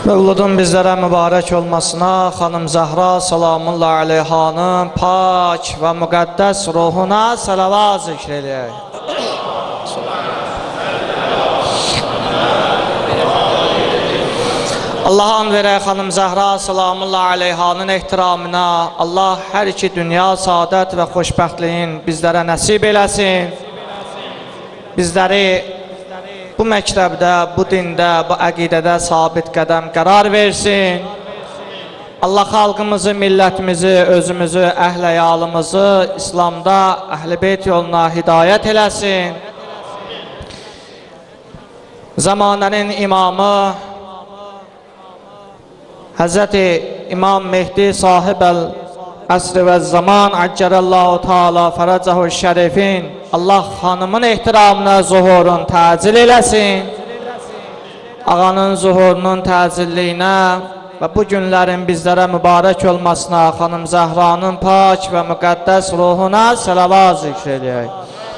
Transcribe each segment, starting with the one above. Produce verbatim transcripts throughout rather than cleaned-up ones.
Mövludun bizlərə mübarək olmasına, xanım Zəhra salamullah aleyhanın pak və müqəddəs ruhuna salavat zikr eləyək. Allah'ın verək xanım Zəhra salamullah aleyhanın ehtiramına Allah hər iki dünya saadət və xoşbəxtliyin bizlərə nəsib eləsin. Bizləri bu məktəbdə, bu dində, bu əqidədə sabit qədəm qərar versin. Allah xalqımızı, millətimizi, özümüzü, əhl-əyalımızı İslamda Əhl-i Beyt yoluna hidayət eləsin. Zamanənin imamı Həzrəti İmam Mehdi sahib-əl əsr və zaman Əccərəllahu Teala fərəcəhu şərifin Allah xanımın ehtiramına zuhurun təcil eləsin. Ağanın zuhurunun təcilliyinə və bu günlərin bizlərə mübarək olmasına xanım Zəhranın pak və müqəddəs ruhuna salavat zikr edək.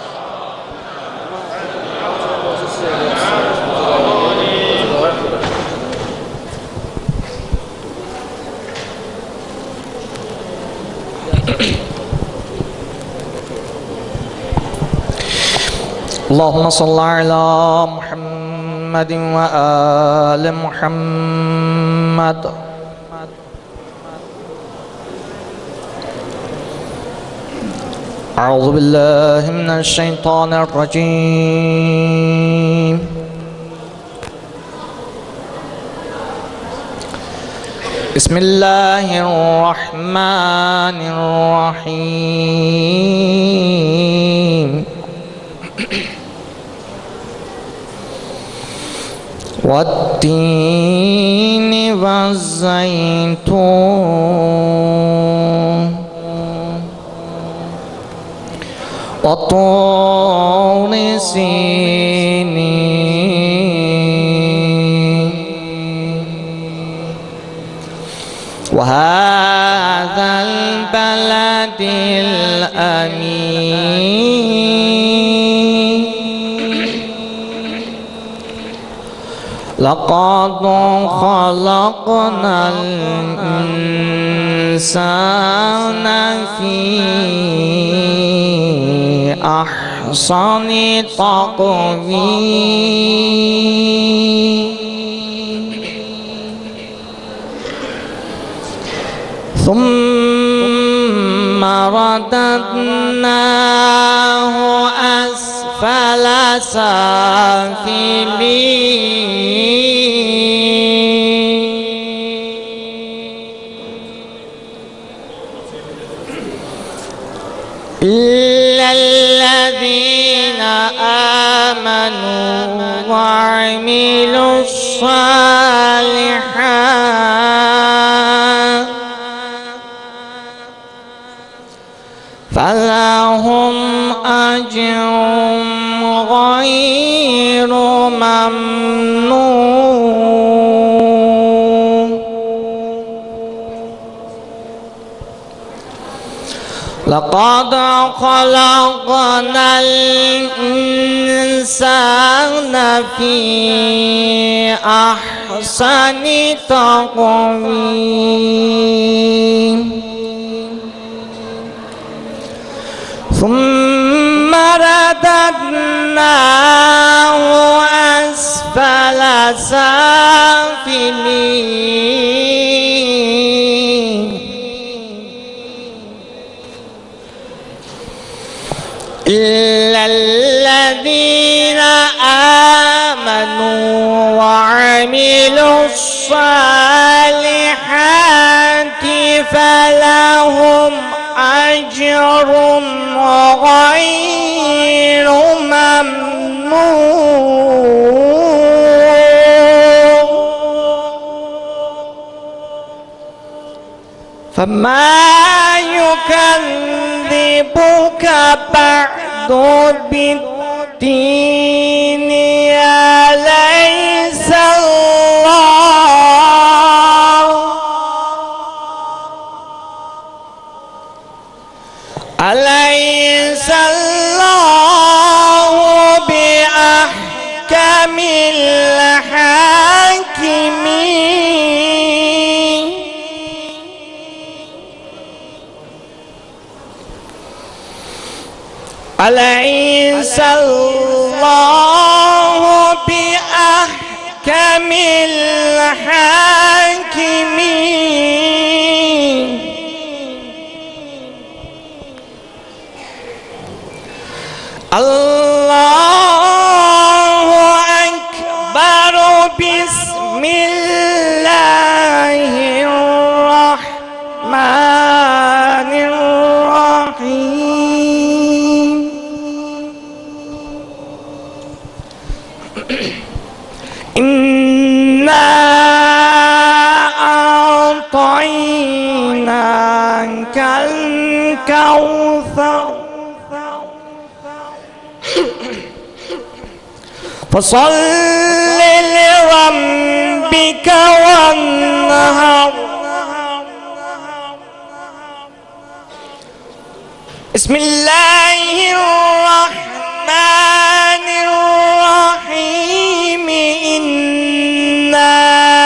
Allahümme salli ala Muhammedin ve ali Muhammed. Euzu billahi mineşşeytanirracim. Bismillahirrahmanirrahim. وَالتِّينِ وَالزَّيْتُونِ وَطُورِ سِينِينَ وَهَذَا الْبَلَدِ الْأَمِينِ لقد خلقنا الإنسان في أحسن تقويم ثم رددناه أسفل سافلين إلا الذين آمنوا وعملوا الصالحات فلهم أجر غير ممنون لقد خلقنا الإنسان في أحسن تقويم ثم رددناه أسفل سافلين إلا الذين آمنوا وعملوا الصالحات فلهم أجر غير ممنون فما يكذبك بعد بالدين أليس الله أليس الله بأحكم الحاكمين أليس الله بأحكم الحاكمين الله أكبر بسم الله الرحمن الرحيم إنا أعطيناك الكوثر فصل لربك وانهر بسم الله الرحمن الرحيم إنا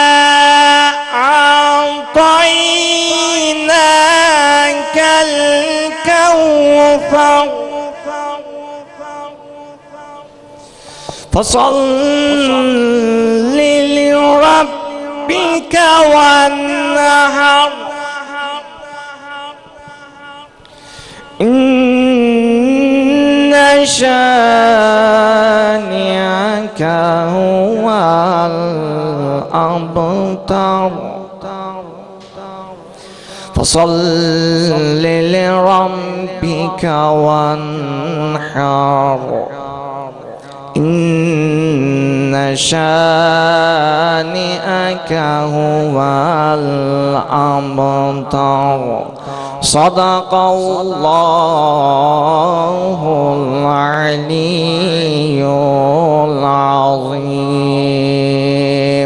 أعطيناك الكوثر فصل لربك وانهر إن شانئك هو الأبتر فصل لربك وانحر إن شانئك هو الأبتر صدق الله العلي العظيم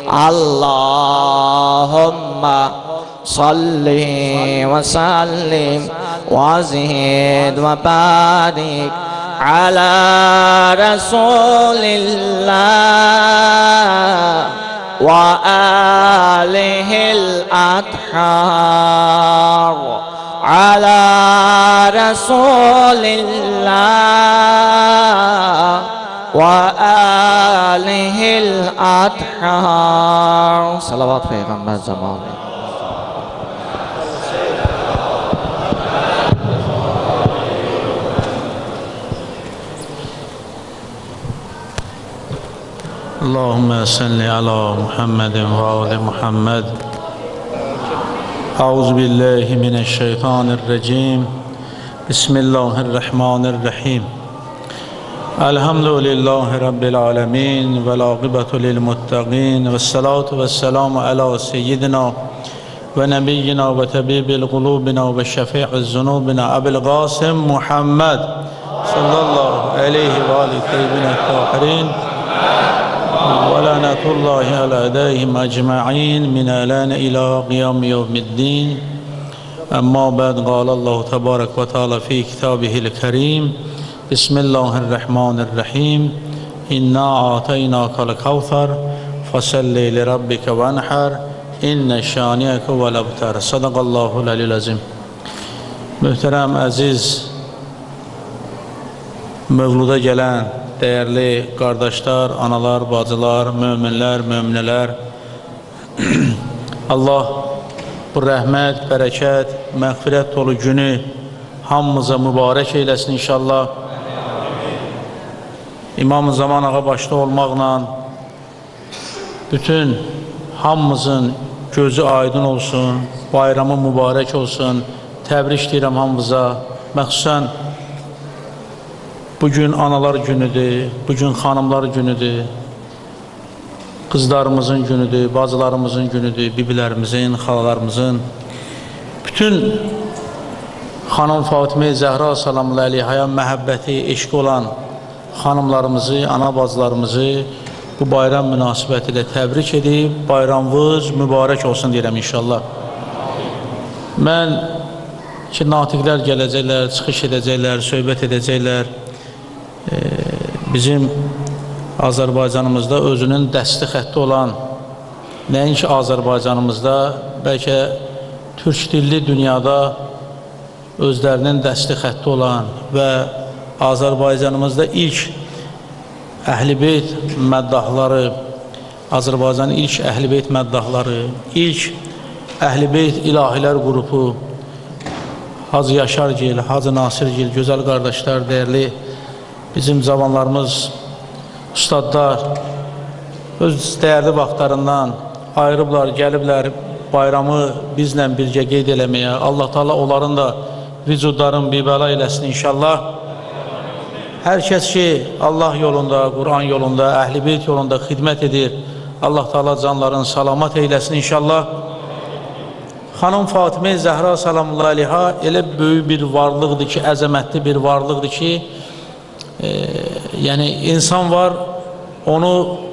اللهم صل وسلم وزد وبارك على رسول الله وآله الأطهار على رسول الله وآله الأطهار صلوات پیغمبر زمان اللهم صل على محمد وآل محمد أعوذ بالله من الشيطان الرجيم بسم الله الرحمن الرحيم الحمد لله رب العالمين والعاقبة للمتقين والصلاة والسلام على سيدنا ونبينا وطبيب القلوبنا وشفيع الذنوبنا أبي القاسم محمد صلى الله عليه وآله الطيبين الطاهرين ولعنة الله على أعدائهم أجمعين من الآن إلى قيام يوم الدين أما بعد قال الله تبارك وتعالى في كتابه الكريم بسم الله الرحمن الرحيم إنا أعطيناك الكوثر فصل لربك وانحر إن شانئك هو الأبتر صدق الله العلي العظيم. Möhtərəm, əziz, mövluda gələn değerli kardeşler, analar, bacılar, müminler, müminələr, Allah bu rəhmət, bərəkət, məğfirət dolu günü hamımıza mübarək eyləsin inşallah. İmam-ı Zaman ağa başda olmaqla bütün hamımızın gözü aydın olsun, bayramı mübarək olsun. Təbrik deyirəm hamımıza. Məxsusən bugün analar günüdür, bugün xanımlar günüdür, qızlarımızın günüdür, bacılarımızın günüdür, bibilərimizin, xalalarımızın. Bütün xanım Fatimə Zəhra salamlı əleyhaya məhəbbəti, eşq olan xanımlarımızı, ana bacılarımızı bu bayram münasibəti ilə təbrik edib, bayramınız mübarək olsun deyirəm inşallah. Mən ki, natiqlər gələcəklər, çıxış edəcəklər, söhbət edəcəklər. E, bizim Azərbaycanımızda özünün dəsti xətti olan, nəinki Azərbaycanımızda, bəlkə türk dilli dünyada özlərinin dəsti xətti olan və Azərbaycanımızda ilk Əhl-i Beyt məddahları, Azərbaycanın ilk Əhl-i Beyt məddahları, ilk Əhl-i Beyt ilahilər qrupu, Hacı Yaşargil, Hacı Nasirgil, gözəl qardaşlar, dəyərli bizim cavanlarımız, ustadlar öz dəyərli vaxtlarından ayrıblar, gəliblər bayramı bizlə birgə qeyd eləməyə. Allah Taala onların da vücudların bibəla eləsin inşallah. Hər kəs ki Allah yolunda, Quran yolunda, Əhl-i Beyt yolunda xidmət edir, Allah Taala canlarını salamat eyləsin inşallah. Xanım Fatimə Zəhra salamullahi aleyha elə böyük bir varlıqdır ki, əzəmətli bir varlıqdır ki, e, yəni insan var, onu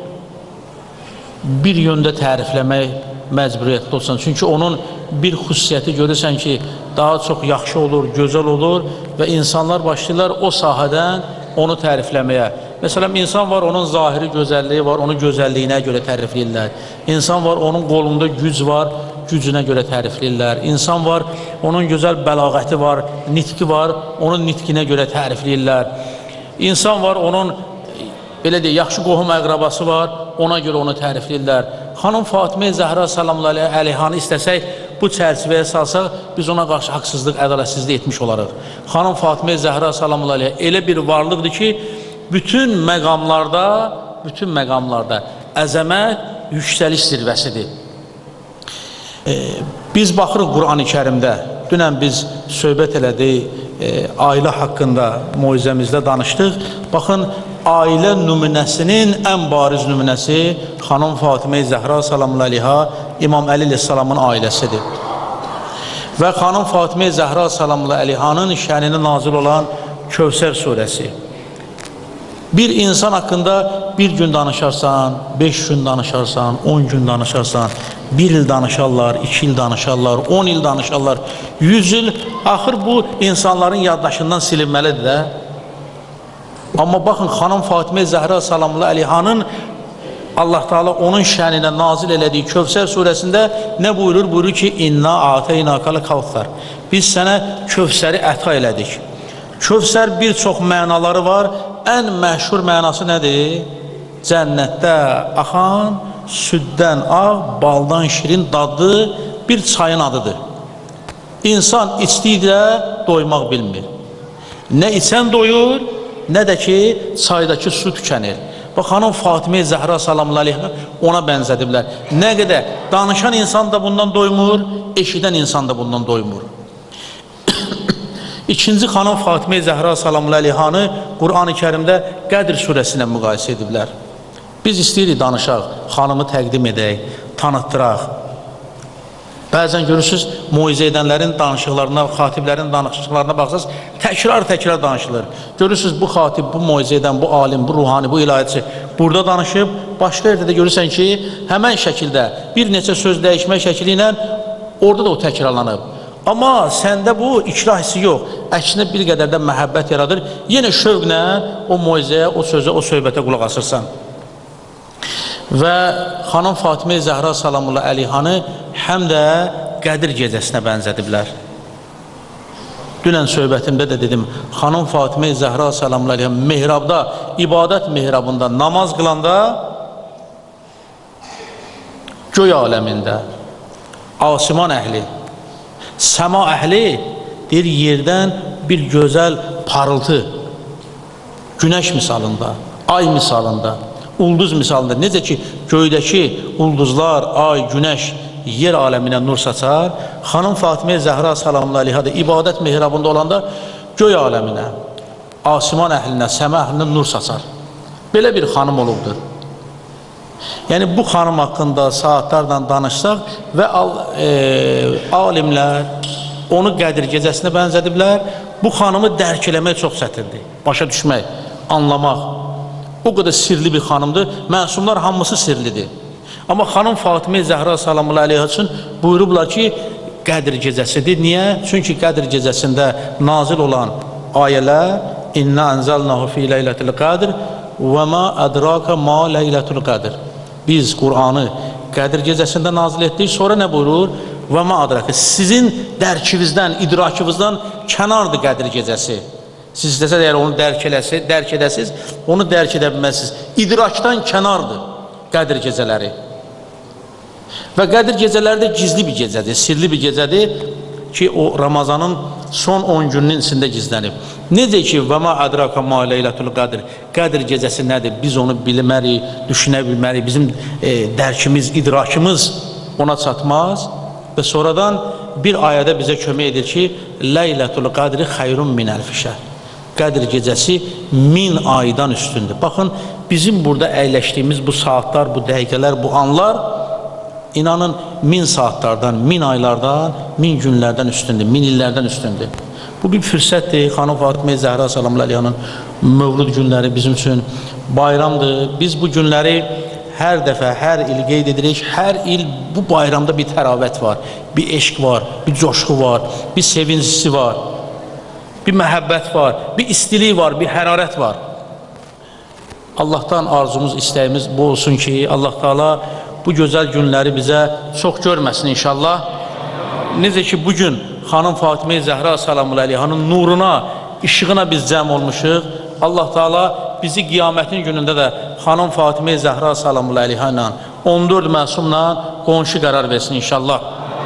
bir yöndə tərifləmək məcburiyyətli olsan. Çünki onun bir xüsusiyyəti görürsən ki, daha çox yaxşı olur, gözəl olur və insanlar başlayırlar o sahədən onu tərifləməyə. Məsələn, insan var, onun zahiri gözəlliyi var, onun gözəlliyinə görə tərifləyirlər. İnsan var, onun qolunda güc var, gücünə görə tərifləyirlər. İnsan var, onun gözəl bəlağəti var, nitqi var, onun nitqinə görə tərifləyirlər. İnsan var, onun belə deyək, yaxşı qohum əqrabası var, ona görə onu tərifləyirlər. Xanım Fatimə Zəhra salamullahi aleyhanı istəsək, bu çərçivəyə salsaq, biz ona qarşı haqsızlıq, ədalətsizlik etmiş olarıq. Xanım Fatimə Zəhra salamullahi aleyha elə bir varlıqdır ki, bütün məqamlarda, bütün məqamlarda əzəmət, yüksəliş zirvəsidir. E, biz baxırıq Quran-ı Kərimdə, dünən biz söhbət elədik, e, ailə haqqında moizəmizdə danışdıq. Baxın, ailə nümunəsinin ən bariz nümunəsi Xanım Fatimə Zəhra salamullahi aleyha İmam Əli əleyhissalamın ailəsidir. Və Xanım Fatimə Zəhra salamullahi aleyhanın şənini nazil olan Kövsər surəsi. Bir insan haqqında bir gün danışarsan, beş gün danışarsan, on gün danışarsan, bir il danışarlar, iki il danışarlar, on il danışarlar, yüz il, axır bu insanların yaddaşından silinməlidir də. Amma baxın, Xanım Fatimə Zəhra salamullahi aleyhanın Allah Taala onun şəninə nazil elədiyi Kövsər surəsində nə buyurur? Buyurur ki, İnna a'teynakal kavsar. Biz sənə Kövsəri əta elədik. Kövsər bir çox mənaları var. Ən məşhur mənası nədir? Cənnətdə axan, süddən ağ, baldan şirin dadlı bir çayın adıdır. İnsan içdikcə doymaq bilmir. Nə içən doyur, nə də ki, çaydakı su tükənir. Bax, Xanım Fatimə Zəhra salamullahi aleyha ona bənzədiblər. Nə qədər danışan insan da bundan doymur, eşidən insan da bundan doymur. İkinci Xanım Fatimə Zəhra salamullahi aleyhanı Quran-ı Kərimdə Qədr surəsinə müqayisə ediblər. Biz istəyirik danışaq, xanımı təqdim edək, tanıtdıraq. Bəzən görürsünüz, moizə edənlərin danışıqlarına, xatiblərin danışıqlarına baxsınız, təkrar-təkrar danışılır. Görürsünüz, bu xatib, bu moizə edən, bu alim, bu ruhani, bu ilahiyatçı burada danışıb, başqa yerdə də görürsən ki, həmən şəkildə bir neçə söz dəyişmək şəkili ilə orada da o təkrarlanıb. Amma səndə bu ikrah hissi yox, əksinə bir qədər də məhəbbət yaradır. Yenə şövqlə o moizəyə, o sözə, o söhbətə qulaq asırsan. Və Xanım Fatimə Zəhra salamullahi aleyhanı həm də Qədir gecəsinə bənzədiblər. Dünən söhbətimdə də dedim, Xanım Fatimə Zəhra salamullahi aleyha mehrabda, ibadət mehrabında namaz qılanda göy aləmində asiman əhli, səma əhli deyir, yerdən bir gözəl parıltı, günəş misalında, ay misalında, ulduz misalında, necə ki göydəki ulduzlar, ay, günəş yer aləminə nur saçar, Xanım Fatimə Zəhra salamullahi aleyha da ibadət mehrabında olanda göy aləminə, asiman əhlinə, səma əhlinə nur saçar. Belə bir xanım olubdur. Yəni bu xanım haqqında saatlarla danışsaq və al, e, alimlər onu Qədir gecəsinə bənzədiblər. Bu xanımı dərk eləmək çox çətindir, başa düşmək, anlamaq. O qədər sirli bir xanımdır, məsumlar hamısı sirlidir. Amma Xanım Fatimə Zəhra salamullahi aleyha üçün buyurublar ki, Qədir gecəsidir. Niyə? Çünki Qədir gecəsində nazil olan ayələr İnna ənzəlnahu fi leylətil qədr və ma ədraka ma leylətul qədr. Biz Qur'anı Qədir gecəsində nazil etdik, sonra nə buyurur? Və ma ədraka. Sizin dərkinizdən, idrakınızdan kənardır Qədir gecəsi. Siz istəsəz əgər onu dərk eləsiz, dərk edəsiz, onu dərk edə bilməzsiniz. İdrakdan kənardır Qədr gecələri. Və Qədr gecələri də gizli bir gecədir, sirli bir gecədir ki, o Ramazanın son on gününün içində gizlənib. Necə ki, və ma ədraka ma leylətul qədr, Qədr gecəsi nədir? Biz onu bilmərik, düşünə bilmərik, bizim e, dərkimiz, idrakımız ona çatmaz və sonradan bir ayədə bizə kömək edir ki, leylətul qədri xayrun min əlfi şəhr. Qədr gecəsi min aydan üstündür. Baxın, bizim burada əyləşdiyimiz bu saatlar, bu dəqiqələr, bu anlar İnanın, min saatlardan, min aylardan, min günlərdən üstündür, min illərdən üstündür. Bu bir fürsətdir. Xanım Fatimə Zəhra salamü aleyhanın mövlud günləri bizim üçün bayramdır. Biz bu günləri hər dəfə, hər il qeyd edirik. Hər il bu bayramda bir təravət var, bir eşq var, bir coşku var, bir sevincisi var, bir məhəbbət var, bir istilik var, bir hərarət var. Allahdan arzumuz, istəyimiz bu olsun ki, Allah Teala bu gözəl günləri bizə çox görməsin inşallah. Necə ki, bugün xanım Fatimə Zəhra salamü aleyhanın nuruna, işığına biz cəm olmuşuq. Allah Teala bizi qiyamətin günündə də xanım Fatimə Zəhra salamü aleyha ilə on dörd məsumla qonşu qərar versin inşallah.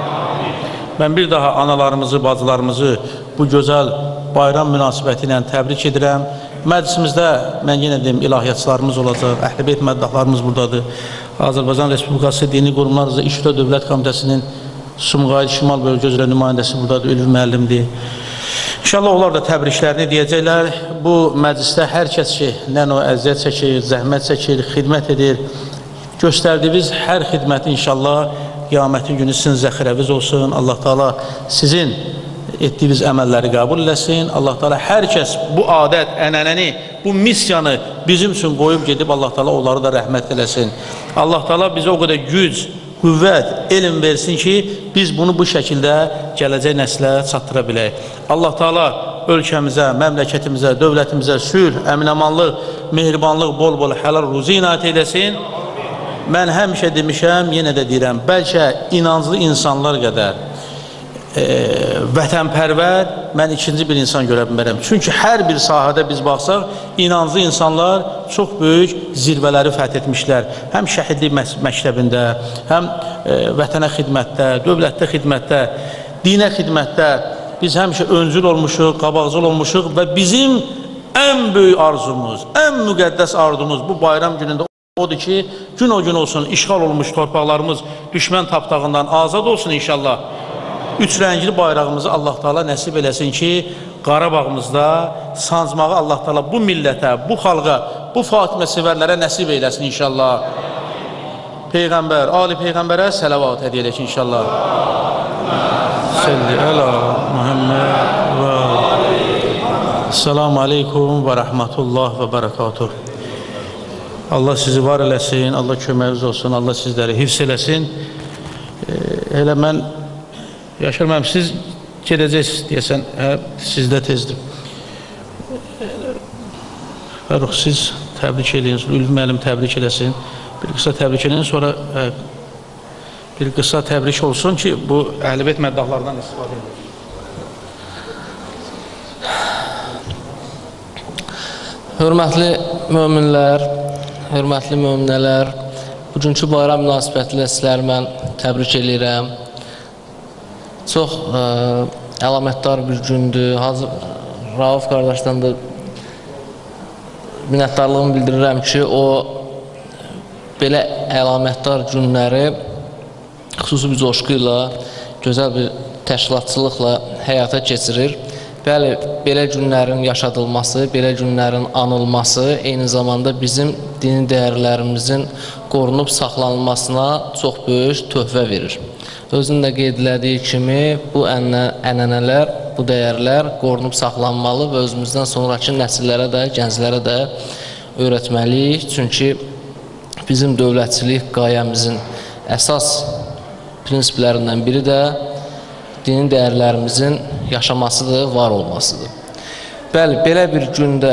Mən bir daha analarımızı, bacılarımızı bu gözəl bayram münasibəti ilə təbrik edirəm. Məclisimizdə mən yenə deyim, ilahiyyatçılarımız olacaq, Əhl-i-Beyt məddahlarımız buradadır. Azərbaycan Respublikası Dini Qurumlar üzrə İş və Dövlət Komitəsinin Sumqayıt Şimal Bölgə üzrə nümayəndəsi buradadır, Ülvi müəllimdir. İnşallah onlar da təbriklərini deyəcəklər. Bu məclisdə hər kəs ki, nənə o əziyyət çəkir, zəhmət çəkir, xidmət edir. Göstərdiyiniz hər xidməti inşallah qiyamətin günü sizin zəxirəviz olsun. Allah Teala sizin etdiyiniz əməlləri qəbul eləsin. Allah Teala hər kəs bu adət, ənənəni, bu misiyanı bizim üçün qoyub gedib, Allah Teala onları da rəhmət eləsin. Allah Teala bizə o qədər güc, qüvvət, elm versin ki, biz bunu bu şəkildə gələcək nəslə çatdıra bilək. Allah Teala ölkəmizə, məmləkətimizə, dövlətimizə sülh, əmin-amanlıq, mehribanlıq, bol-bol həlal ruzi inayət edəsin. Mən həmişə demişəm, yenə də deyirəm, bəlkə inanclı insanlar qədər E, vətənpərvər mən ikinci bir insan görə bilmərəm. Çünki hər bir sahədə biz baxsaq, inanclı insanlar çox böyük zirvələri fəth etmişlər. Həm şəhidlik məktəbində, həm e, vətənə xidmətdə, dövlətdə xidmətdə, dinə xidmətdə biz həmişə öncül olmuşuq, qabaqcıl olmuşuq və bizim ən böyük arzumuz, ən müqəddəs arzumuz bu bayram günündə odur ki, gün o gün olsun, işğal olmuş torpaqlarımız düşmən tapdağından azad olsun inşallah. Üç rəngli bayrağımızı Allah Teala nəsib eləsin ki, Qarabağımızda sancmağı Allah Teala bu millətə, bu xalqa, bu Fatimə sevərlərə nəsib eləsin inşallah. Peyğəmbər, Ali Peyğəmbərə səlavat hədiyyə edək inşallah. Səlli əla Muhammed və Selamu aleykum və rəhmətullah və bərəkatuh. Allah sizi var eləsin, Allah köməyiniz olsun, Allah sizləri hifz eləsin. Elə mən Yaşar müəllim, siz gedəcəksiniz deyəsən, hə, sizdə tezdir. Fəruq, siz təbrik eləyin, Ülvi müəllim təbrik eləsin. Bir qısa təbrik eləyin, sonra hə, bir qısa təbrik olsun ki, bu Əhl-i-Beyt məddahlardan istifadə edir. Hörmətli möminlər, hörmətli möminələr, bugünkü bayram münasibətilə sizləri mən təbrik edirəm. Çox ə, əlamətdar bir gündür. Hazır Rauf qardaşdan da minnətdarlığımı bildirirəm ki, o belə əlamətdar günləri xüsusi bir coşku ilə, gözəl bir təşkilatçılıqla həyata keçirir. Bəli, belə günlərin yaşadılması, belə günlərin anılması eyni zamanda bizim dini dəyərlərimizin qorunub saxlanılmasına çox böyük töhfə verir. Özünün də qeyd elədiyi kimi, bu ənənələr, bu dəyərlər qorunub saxlanmalı və özümüzdən sonraki nəsillərə də, gənclərə də öyrətməliyik. Çünki bizim dövlətçilik qayəmizin əsas prinsiplərindən biri də dini dəyərlərimizin yaşamasıdır, var olmasıdır. Bəli, belə bir gündə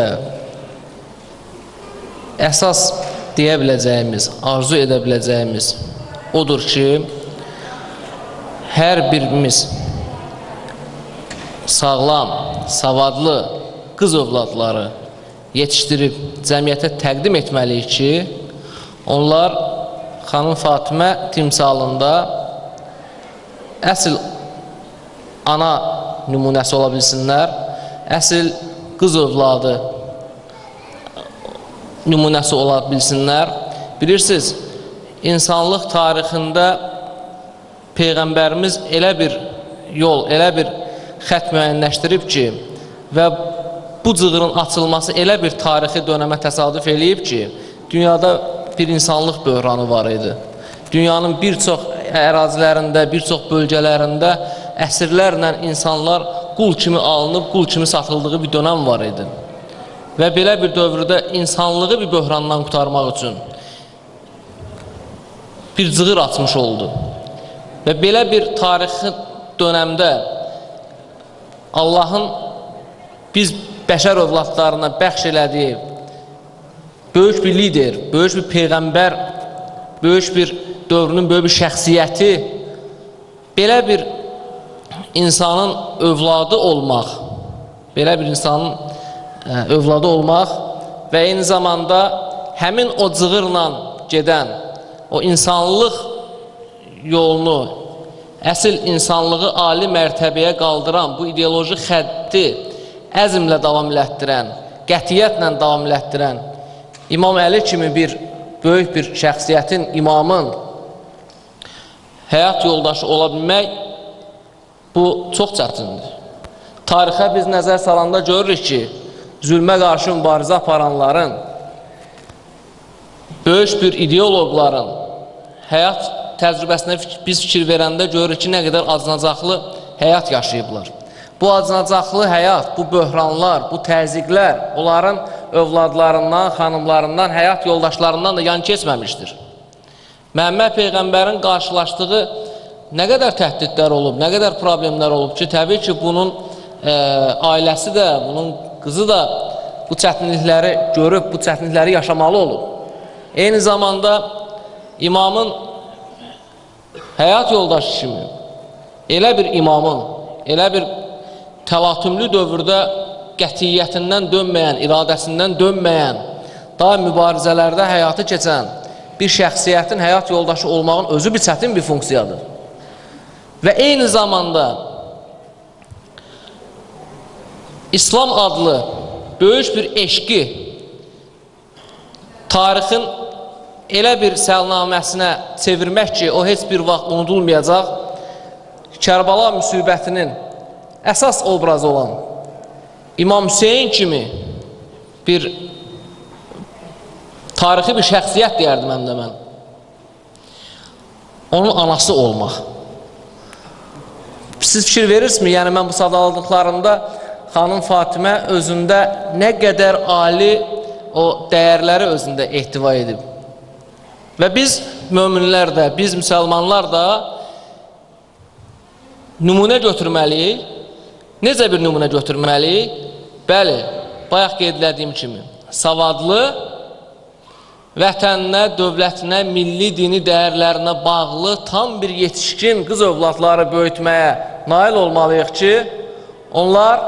əsas deyə biləcəyimiz, arzu edə biləcəyimiz odur ki, hər birimiz sağlam, savadlı qız övladları yetişdirib cəmiyyətə təqdim etməliyik ki, onlar xanım Fatimə timsalında əsl ana nümunəsi ola bilsinlər, əsl qız övladı nümunəsi ola bilsinlər. Bilirsiniz, insanlıq tarixində Peyğəmbərimiz elə bir yol, elə bir xət müəyyənləşdirib ki, və bu cığırın açılması elə bir tarixi dönəmə təsadüf eləyib ki, dünyada bir insanlıq böhranı var idi. Dünyanın bir çox ərazilərində, bir çox bölgələrində əsrlərlə insanlar qul kimi alınıb, qul kimi satıldığı bir dönəm var idi. Və belə bir dövrdə insanlığı bir böhrandan qurtarmaq üçün bir cığır açmış oldu. Və belə bir tarixi dönəmdə Allahın biz bəşər övladlarına bəxş elədiyi böyük bir lider, böyük bir peyğəmbər, böyük bir dövrünün böyük bir şəxsiyyəti, belə bir insanın övladı olmaq, belə bir insanın ə, övladı olmaq və eyni zamanda həmin o cığırla gedən, o insanlıq yolunu, əsl insanlığı ali mərtəbəyə qaldıran bu ideoloji xətti əzmlə davam elətdirən, qətiyyətlə davam elətdirən İmam Əli kimi bir böyük bir şəxsiyyətin, imamın həyat yoldaşı ola bilmək, bu çox çətindir. Tarixə biz nəzər salanda görürük ki, zülmə qarşı mübarizə aparanların, böyük bir ideoloqların həyat təcrübəsinə biz fikir verəndə görürük ki, nə qədər acınacaqlı həyat yaşayıblar. Bu acınacaqlı həyat, bu böhranlar, bu təzyiqlər onların övladlarından, xanımlarından, həyat yoldaşlarından da yan keçməmişdir. Məhəmməd Peyğəmbərin qarşılaşdığı nə qədər təhdidlər olub, nə qədər problemlər olub ki, təbii ki, bunun e, ailəsi də, bunun qızı da bu çətinlikləri görüb, bu çətinlikləri yaşamalı olub. Eyni zamanda imamın həyat yoldaşı kimi, elə bir imamın, elə bir təlatümlü dövrdə qətiyyətindən dönməyən, iradəsindən dönməyən, daha mübarizələrdə həyatı keçən bir şəxsiyyətin həyat yoldaşı olmağın özü bir çətin bir funksiyadır. Və eyni zamanda İslam adlı böyük bir eşqi tarixin elə bir səlnaməsinə çevirmək ki, o heç bir vaxt unudulmayacaq, Kərbala müsibətinin əsas obrazı olan İmam Hüseyin kimi bir tarixi bir şəxsiyyət deyərdim həm də mən. Onun anası olmaq. Siz fikir verirsiniz? Yəni mən bu sadaladıqlarımda xanım Fatimə özündə nə qədər ali o dəyərləri özündə ehtiva edib. Və biz möminlər də, biz müsəlmanlar da nümunə götürməliyik. Necə bir nümunə götürməliyik? Bəli, bayaq qeydlədiyim kimi, savadlı, vətəninə, dövlətinə, milli, dini dəyərlərinə bağlı tam bir yetişkin qız övladları böyütməyə nail olmalıyıq ki, onlar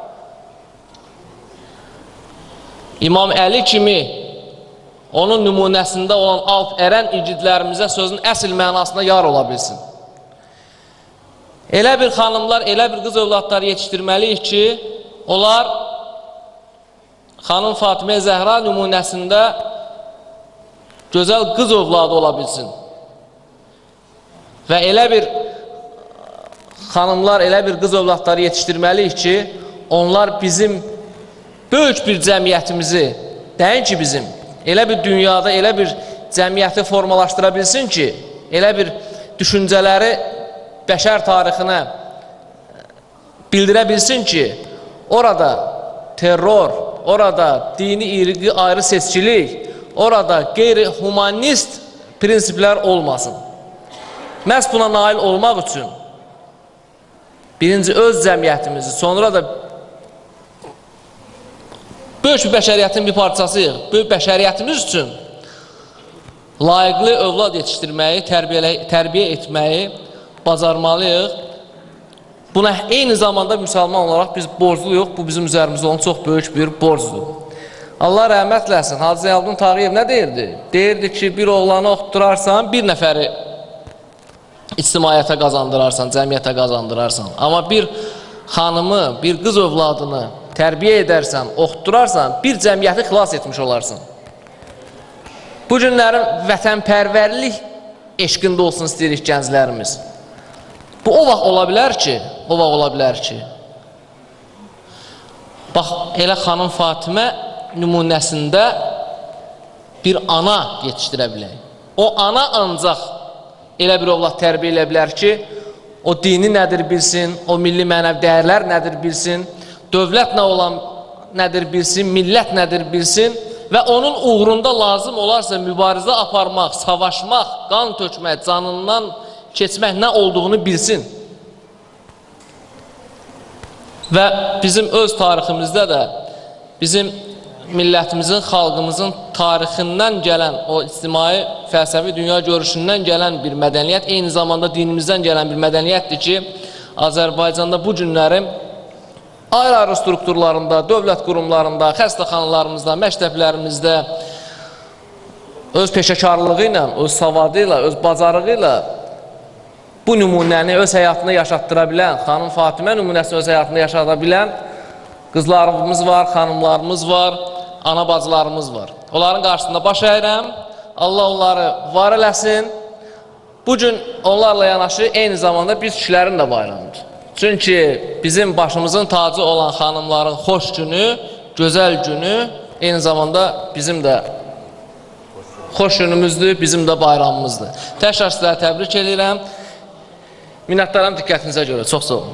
İmam Əli kimi onun nümunəsində olan alp ərən igidlərimizə sözün əsl mənasına yar ola bilsin. Elə bir xanımlar, elə bir qız övladları yetişdirməliyik ki, onlar xanım Fatimə Zəhra nümunəsində gözəl qız övladı ola bilsin. Və elə bir xanımlar, elə bir qız övladları yetişdirməliyik ki, onlar bizim böyük bir cəmiyyətimizi, deyən ki bizim, elə bir dünyada, elə bir cəmiyyəti formalaşdıra bilsin ki, elə bir düşüncələri bəşər tarixinə bildirə bilsin ki, orada terror, orada dini irqi ayrı seçkilik, orada qeyri-humanist prinsiplər olmasın. Məhz buna nail olmaq üçün birinci öz cəmiyyətimizi, sonra da böyük bir bəşəriyyətin bir parçasıyıq. Böyük bəşəriyyətimiz üçün layiqli övlad yetişdirməyi, tərbiyə, tərbiyə etməyi bacarmalıyıq. Buna eyni zamanda müsəlman olaraq biz borcluyuq, bu bizim üzərimizdə olan çox böyük bir borcdur. Allah rəhmət eləsin, Hacı Zeynalabdin Tağıyev nə deyirdi? Deyirdi ki, bir oğlanı oxuturarsan, bir nəfəri ictimaiyyətə qazandırarsan, cəmiyyətə qazandırarsan. Amma bir xanımı, bir qız övladını tərbiyə edərsən, oxuturarsan, bir cəmiyyəti xilas etmiş olarsan. Bu günlərin vətənpərvərlik eşqində olsun istəyirik gənclərimiz. Bu o vaxt ola bilər ki, o vaxt ola bilər ki, bax, elə xanım Fatimə nümunəsində bir ana yetişdirə bilək. O ana ancaq elə bir ovlad tərbiyə elə bilər ki, o dini nədir bilsin, o milli mənəvi dəyərlər nədir bilsin, dövlət nə olan nədir bilsin, millət nədir bilsin və onun uğrunda lazım olarsa mübarizə aparmaq, savaşmaq, qan tökmək, canından keçmək nə olduğunu bilsin. Və bizim öz tariximizdə də bizim millətimizin, xalqımızın tarixindən gələn, o ictimai, fəlsəfi dünya görüşündən gələn bir mədəniyyət, eyni zamanda dinimizdən gələn bir mədəniyyətdir ki, Azərbaycanda bu günləri ayrı-ayrı strukturlarında, dövlət qurumlarında, xəstəxanalarımızda, məktəblərimizdə öz peşəkarlığı ilə, öz savadı ilə, öz bacarığı ilə bu nümunəni öz həyatında yaşatdıra bilən, xanım Fatimə nümunəsini öz həyatında yaşada bilən qızlarımız var, xanımlarımız var, ana bacılarımız var. Onların qarşısında baş əyirəm, Allah onları var eləsin. Bugün onlarla yanaşı eyni zamanda biz kişilərin də bayramıdır. Çünki bizim başımızın tacı olan xanımların xoş günü, gözəl günü, eyni zamanda bizim də xoş günümüzdür, bizim də bayramımızdır. Təkrar sizləri təbrik edirəm. Minnətdaram diqqətinizə görə. Çox sağ olun.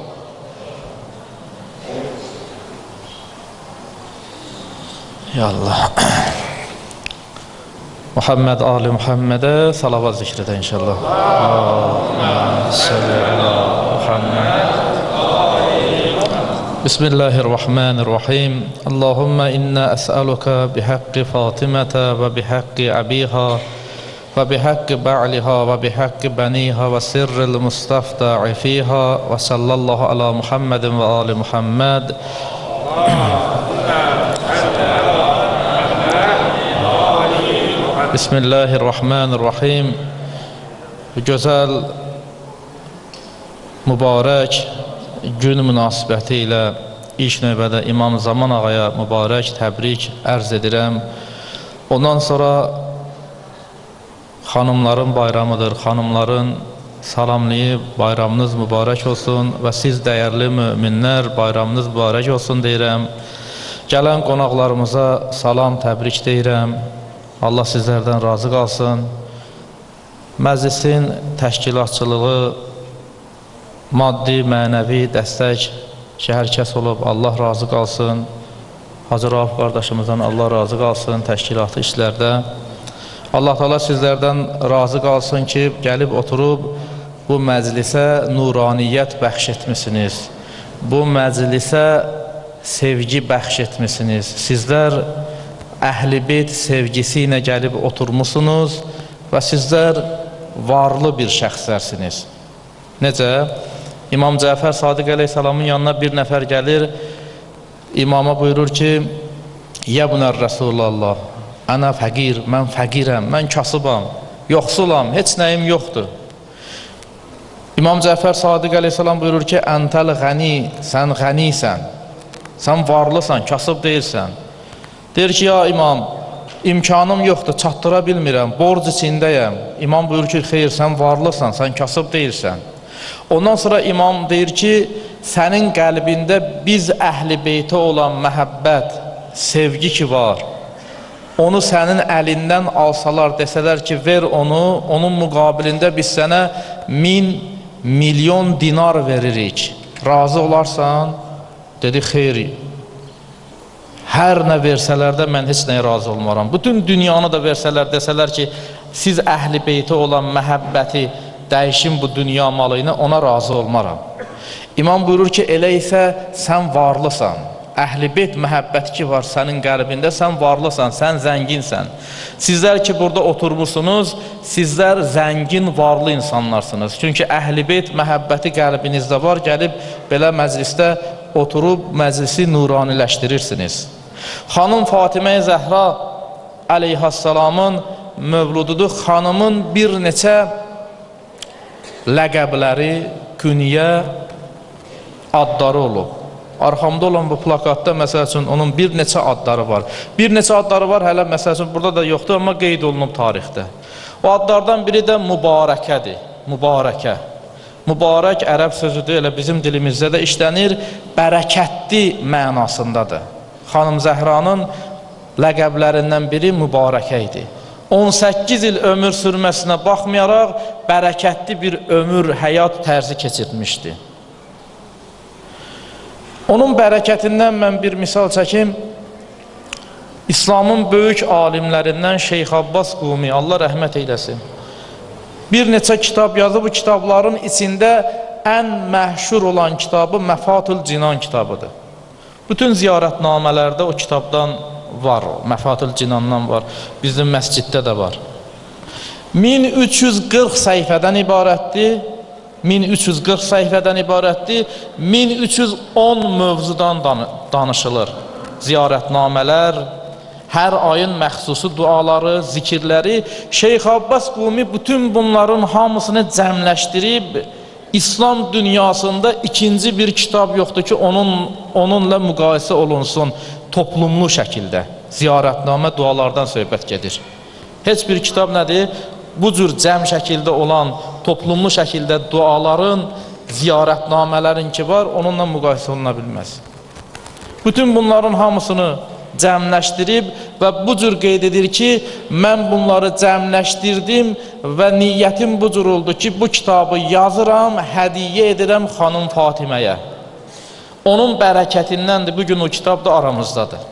Ya Allah. Muhammed Ali Muhammed'e salavat zikrede inşallah. Allahümme salli ala Muhammed. Bismillahirrahmanirrahim. Allahümme inna es'aluka bihaqqi Fatimete ve bihaqqi abiha ve bihaqqi ba'liha ve bihaqqi baniha ve sirril mustafda'i fiha ve sallallahu ala Muhammedin ve ali Muhammed. Bismillahirrahmanirrahim. Gözəl, mübarək gün münasibəti ilə ilk növbədə İmam Zaman ağaya mübarək təbrik ərz edirəm. Ondan sonra xanımların bayramıdır, xanımların salamlayıb bayramınız mübarək olsun və siz dəyərli müminlər bayramınız mübarək olsun deyirəm. Gələn qonaqlarımıza salam, təbrik deyirəm. Allah sizlərdən razı qalsın. Məclisin təşkilatçılığı, maddi, mənəvi dəstək ki, hər kəs olub, Allah razı qalsın. Hacı Rauf qardaşımızdan Allah razı qalsın təşkilatı işlərdə. Allah Teala sizlərdən razı qalsın ki, gəlib oturub bu məclisə nuraniyyət bəxş etmişsiniz. Bu məclisə sevgi bəxş etmişsiniz. Sizlər Əhl-i Beyt sevgisi ilə gəlib oturmuşsunuz və sizlər varlı bir şəxslərsiniz. Necə? İmam Cəfər Sadiq əleyhissalamın yanına bir nəfər gəlir, imama buyurur ki, Yəbunər Rəsulallah, ənə fəqir, mən fəqirəm, mən kasıbam, yoxsulam, heç nəyim yoxdur. İmam Cəfər Sadiq əleyhissalam buyurur ki, əntəl ғəni, sən ғənisən, sən varlısan, kasıb deyilsən. Deyir ki, ya imam, imkanım yoxdur, çatdıra bilmirəm, borc içindəyəm. İmam buyurur ki, xeyr, sən varlısan, sən kasıb deyilsən. Ondan sonra imam deyir ki, sənin qəlbində biz Əhl-i Beytə olan məhəbbət, sevgi ki var, onu sənin əlindən alsalar, desələr ki, ver onu, onun müqabilində biz sənə min, milyon dinar veririk. Razı olarsan? Dedi, xeyr, hər nə versələr də mən heç nəyə razı olmaram. Bütün dünyanı da versələr, desələr ki, siz Əhl-i Beytə olan məhəbbəti dəyişin bu dünya malı ilə, ona razı olmaram. İmam buyurur ki, elə isə sən varlısan. Əhl-i Beyt məhəbbəti ki var sənin qəlbində, sən varlısan, sən zənginsən. Sizlər ki burada oturmuşsunuz, sizlər zəngin, varlı insanlarsınız. Çünki Əhl-i Beyt məhəbbəti qəlbinizdə var, gəlib belə məclisdə oturub məclisi nuraniləşdirirsiniz. Xanım Fatimə Zəhra əleyhissalamın mövlududur. Xanımın bir neçə ləqəbləri, künyə, adları olub. Arxamda olan bu plakatda məsəl üçün onun bir neçə adları var. Bir neçə adları var, hələ məsəl üçün burada da yoxdur, amma qeyd olunub tarixdə. O adlardan biri də mübarəkədir. Mübarəkə. Mübarək ərəb sözüdür, elə bizim dilimizdə də işlənir, bərəkətli mənasındadır. Xanım Zəhranın ləqəblərindən biri mübarəkə idi. on səkkiz il ömür sürməsinə baxmayaraq, bərəkətli bir ömür, həyat tərzi keçirmişdi. Onun bərəkətindən mən bir misal çəkim. İslamın böyük alimlərindən Şeyx Abbas Qumi, Allah rəhmət eyləsin, bir neçə kitab yazıb. Bu kitabların içində ən məşhur olan kitabı Məfatül Cinan kitabıdır. Bütün ziyarətnamələrdə o kitabdan var, Məfatül Cinandan var, bizim məsciddə də var. min üç yüz qırx səhifədən ibarətdir. min üç yüz qırx səhifədən ibarətdir. min üç yüz on mövzudan danışılır. Ziyarətnamələr, hər ayın məxsusu duaları, zikirləri. Şeyx Abbas Qumi bütün bunların hamısını cəmləşdirib, İslam dünyasında ikinci bir kitab yoxdur ki, onun, onunla müqayisə olunsun toplumlu şəkildə. Ziyarətnamə, dualardan söhbət gedir. Heç bir kitab nədir? Bu cür cəm şəkildə olan, toplumlu şəkildə duaların, ziyarətnamələrin ki var, onunla müqayisə oluna bilməz. Bütün bunların hamısını cəmləşdirib və bu cür qeyd edir ki, mən bunları cəmləşdirdim və niyyətim bu cür oldu ki, bu kitabı yazıram, hədiyyə edirəm xanım Fatiməyə. Onun bərəkətindəndir, bugün o kitab da aramızdadır.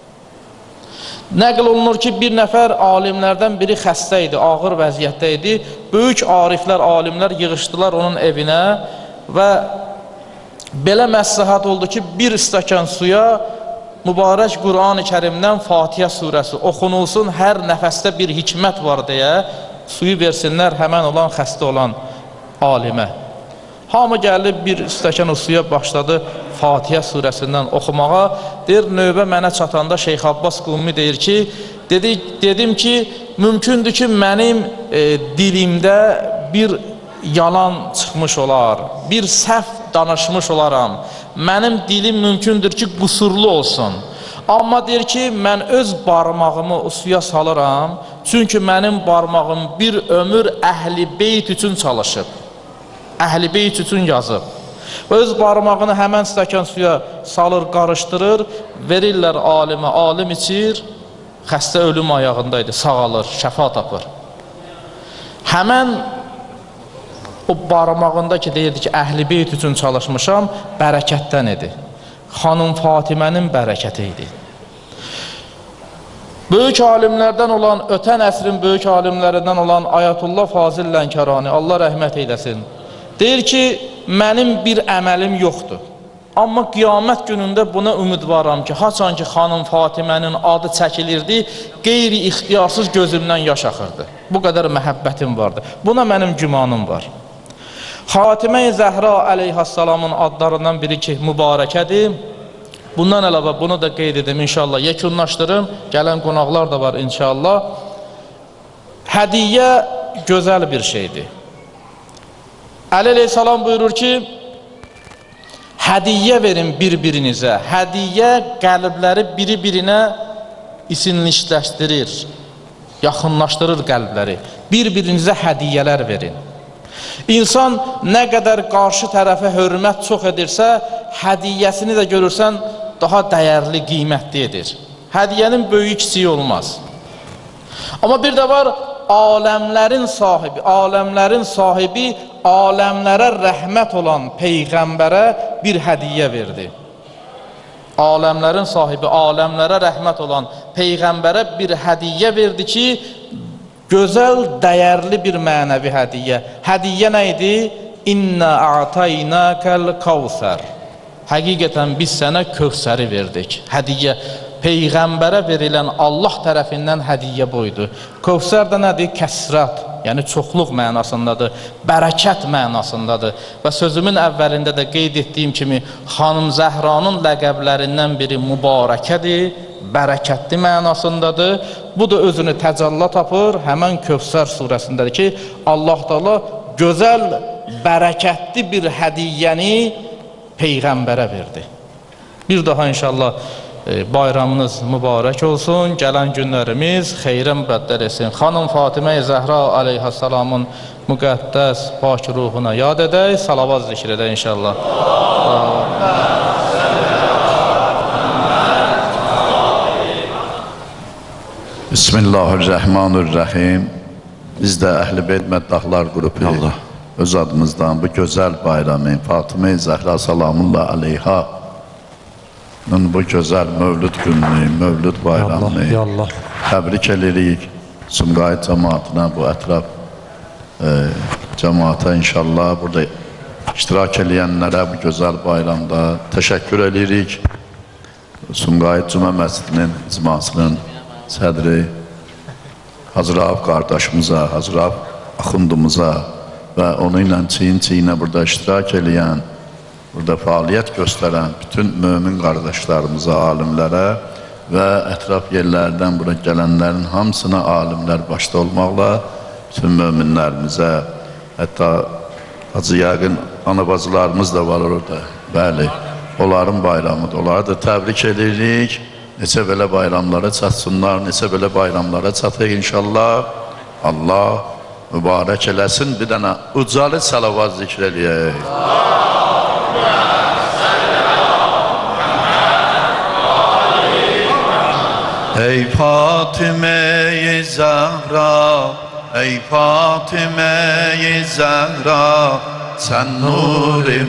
Nəql olunur ki, bir nəfər alimlərdən biri xəstə idi, ağır vəziyyətdə idi. Böyük ariflər, alimlər yığışdılar onun evinə və belə məsləhət oldu ki, bir stəkan suya mübarək Qur'an-ı Kərimdən Fatihə surəsi oxunulsun, hər nəfəsdə bir hikmət var deyə suyu versinlər həmən olan xəstə olan alimə. Hamı gəlib bir stəkan suya başladı Fatihə surəsindən oxumağa. Deyir, növbə mənə çatanda Şeyx Abbas Qumi deyir ki, dedi, dedim ki, mümkündür ki, mənim e, dilimdə bir yalan çıxmış olar, bir səhv danışmış olaram. Mənim dilim mümkündür ki, qüsurlu olsun. Amma deyir ki, mən öz barmağımı o suya salıram, çünki mənim barmağım bir ömür Əhl-i Beyt üçün çalışıb. Əhl-i Beyt üçün yazıb. Və öz barmağını həmən stəkan suya salır, qarışdırır, verirlər alimə, alim içir, xəstə ölüm ayağındaydı, sağalır, şəfa tapır. Həmən o barmağında ki, deyirdi ki, Əhl-i Beyt üçün çalışmışam, bərəkətdən idi. Xanım Fatimənin bərəkəti idi. Böyük alimlərdən olan, ötən əsrin böyük alimlərindən olan Ayətullah Fazil Lənkərani, Allah rəhmət eyləsin, deyir ki, mənim bir əməlim yoxdur. Amma qiyamət günündə buna ümidvaram ki, haçan ki, xanım Fatimənin adı çəkilirdi, qeyri-ixtiyarsız gözümdən yaş axırdı. Bu qədər məhəbbətim vardı. Buna mənim gümanım var. Fatimə-i Zəhra əleyhissalamın adlarından biri ki, mübarəkədir. Bundan əlavə bunu da qeyd edim, inşallah yekunlaşdırım. Gələn qonaqlar da var, inşallah. Hədiyyə gözəl bir şeydir. Əli əleyhissalam buyurur ki, hədiyyə verin bir-birinizə. Hədiyyə qəlbləri biri-birinə isinlikləşdirir, yaxınlaşdırır qəlbləri. Bir-birinizə hədiyyələr verin. İnsan nə qədər qarşı tərəfə hörmət çox edirsə, hədiyyəsini də görürsən, daha dəyərli, qiymətli edir. Hədiyyənin böyük kiçiyi olmaz. Amma bir də var, aləmlərin sahibi, aləmlərin sahibi, aləmlərə rəhmət olan Peyğəmbərə bir hədiyyə verdi. Aləmlərin sahibi, aləmlərə rəhmət olan Peyğəmbərə bir hədiyyə verdi ki, gözəl, dəyərli bir mənəvi hədiyyə. Hədiyyə nə idi? İnna a'taynakal kavsər. həqiqətən biz sənə Kövsəri verdik. Hədiyyə Peyğəmbərə verilən Allah tərəfindən hədiyyə buydu. Kövsər də nədir? Kəsrat, yəni çoxluq mənasındadır, bərəkət mənasındadır. Və sözümün əvvəlində də qeyd etdiyim kimi, xanım Zəhranın ləqəblərindən biri mübarəkədir, bərəkətli mənasındadır. Bu da özünü təcalla tapır, həmən Kövsər surəsindədir ki, Allah Teala gözəl, bərəkətli bir hədiyyəni Peyğəmbərə verdi. Bir daha inşallah bayramınız mübarək olsun, gələn günlərimiz xeyrə mübəddəl etsin. Xanım Fatimə-i Zəhra aleyhissalamın müqəddəs pak ruhuna yad edək, salavat zikr edək inşallah. Bismillahirrahmanirrahim. Biz də Əhl-i Beyt Məddahlar qrupu öz adımızdan bu gözəl bayramı Fatimə-i Zəhra salamullah aleyha bu gözəl mövlüd gününü, mövlüd bayramını təbrik edirik. Sumqayıt cəmaatına, bu ətraf e, cəmaata inşallah burada iştirak edənlərə bu gözəl bayramda təşəkkür edirik. Sumqayıt Cümə Məscidinin icmasının sədri Hazırab qardaşımıza, Hazırab axundumuza və onu ilə çiyin-çiyinə burada iştirak edən, burada fəaliyyət göstərən bütün mömin qardaşlarımıza, alimlərə və ətraf yerlərdən bura gələnlərin hamısına alimlər başda olmaqla bütün möminlərimizə, hətta Hacı Yaqin anabacılarımız da var orada, bəli, onların bayramıdır, onları da təbrik edirik, neçə belə bayramlara çatsınlar, neçə belə bayramlara çatıq inşallah, Allah mübarək eləsin, bir dənə ucalı salavat zikr eləyək. Ey Fatimə-i Zəhra, ey Fatimə-i Zəhra, sən nur-i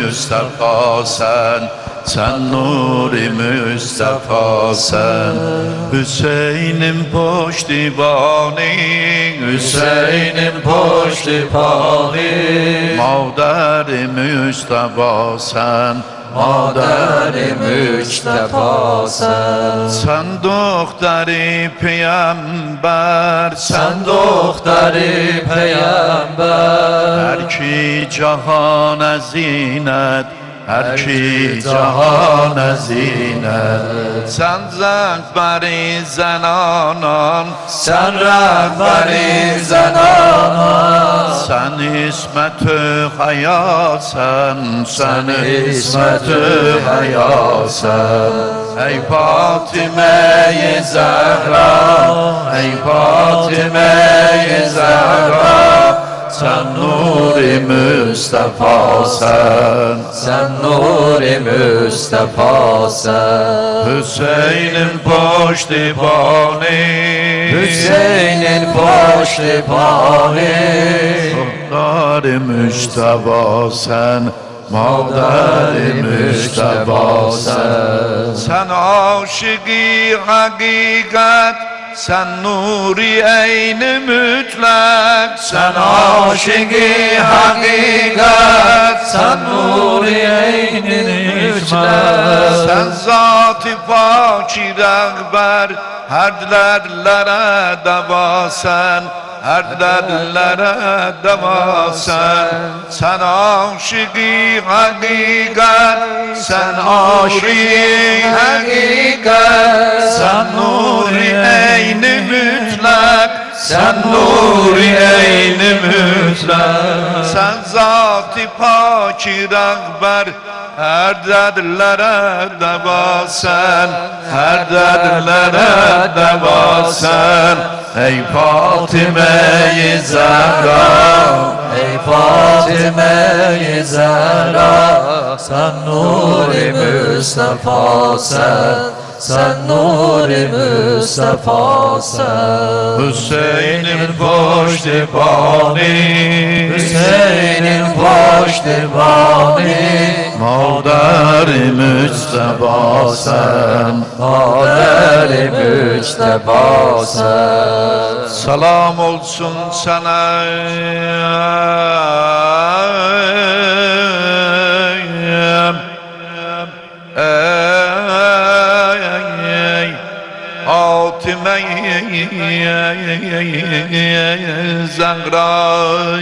müstəfasən, sən nur-i müstəfasən. Hüseynin poştibani, Hüseynin poştibani, mavdər-i müstəfasən, mavdər-i müstəfasən. Sən doktor-i peyğəmbər, sən doktor-i peyğəmbər, hər ki cahana zinət, hər ki cahana zinət. Sən rəhbəri zənanan, sən rəhbəri zənanan, sən ismət-ü həyasən, sən ismət-ü həyasən. Ey Fatimə-i Zəhra, ey Fatimə-i Zəhra, sən nur-i müstəfasən, sən nur-i müstəfasən. Hüseynin poştibani, Hüseynin poştibani, mavdər-i müstəfasən, mavdər-i müstəfasən. Sən aşıqi həqiqət, sən nuri eyni mütləq, sən aşıqi həqiqət, sən nuri eyni mütləq. Sən zat-ı paki rəhbər, hər dərdlərə dəvasən, hər dərdlərə dəvasən. Sən aşıqi həqiqət, sən aşıqi həqiqət, sən nuri eyni mütləq, sən nuri eyni mütləq. Sən zat-ı paki rəhbər, hər dərdlərə dəvasən, hər dərdlərə dəvasən. Ey Fatimə-i Zəhra, ey Fatimə-i Zəhra, sən nur-i müstəfasən, sən nur-i müstəfasən. Hüseynin poştibani, Hüseynin poştibani, mavdər-i müstəfasən, mavdər-i müstəfasən. Salam olsun sənə, Fatıma Zahra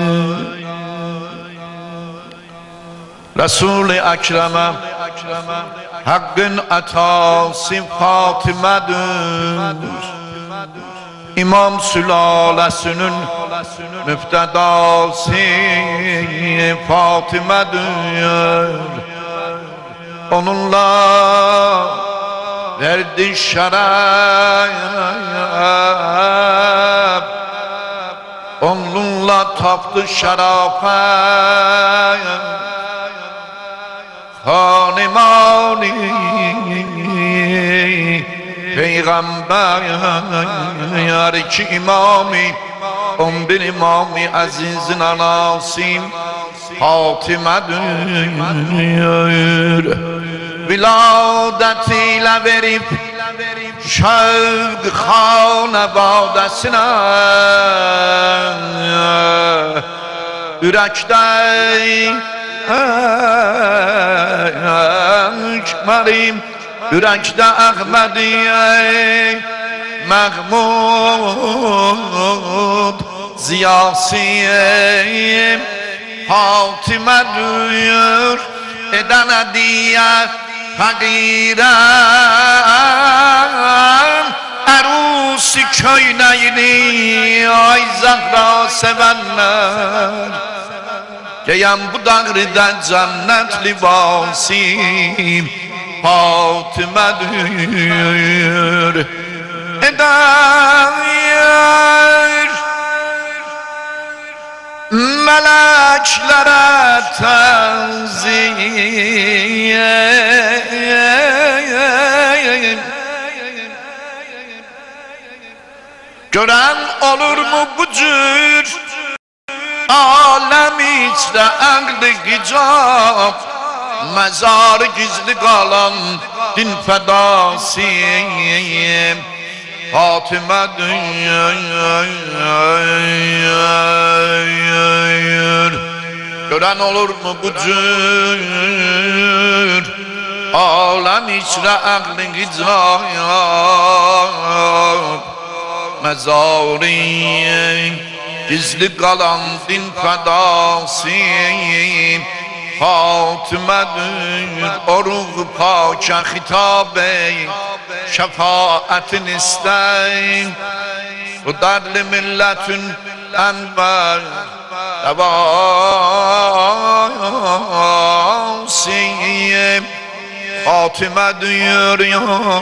Resul-i Ekrem'e Hakkın atası Fatımadır. İmam sülalesinin müftedası Fatımadır. Onunla verdi şeref, onunla taptı şerafet. Hanimani Peygamber yar iki imamı, on bir imamı azizin anası Fatime'dir. Viladetiyle verip şevk hanevadesine yürekte ekmerim, yürekte Ahmediye Mahmud ziyasıyım. Fatime duyur edene diye fakirem, erusi köyneyini ay Zahra sevenler. Geyem bu dağrıdan cennet libasim Fatime duyur eder meleklere tenzih. Gören olur mu bu cür alem içre aklı hicab, mezar gizli kalan din fedasıyım Fatime duyur. Gören olur mu bu cür alem içre aklı hicab, mezarıyım gizli kalan din fedasıyım Fatime'dir. Oruğ pâke hitab-ey şefaatin isteyim. Bu derli milletin enver devasıyım Fatime diyor ya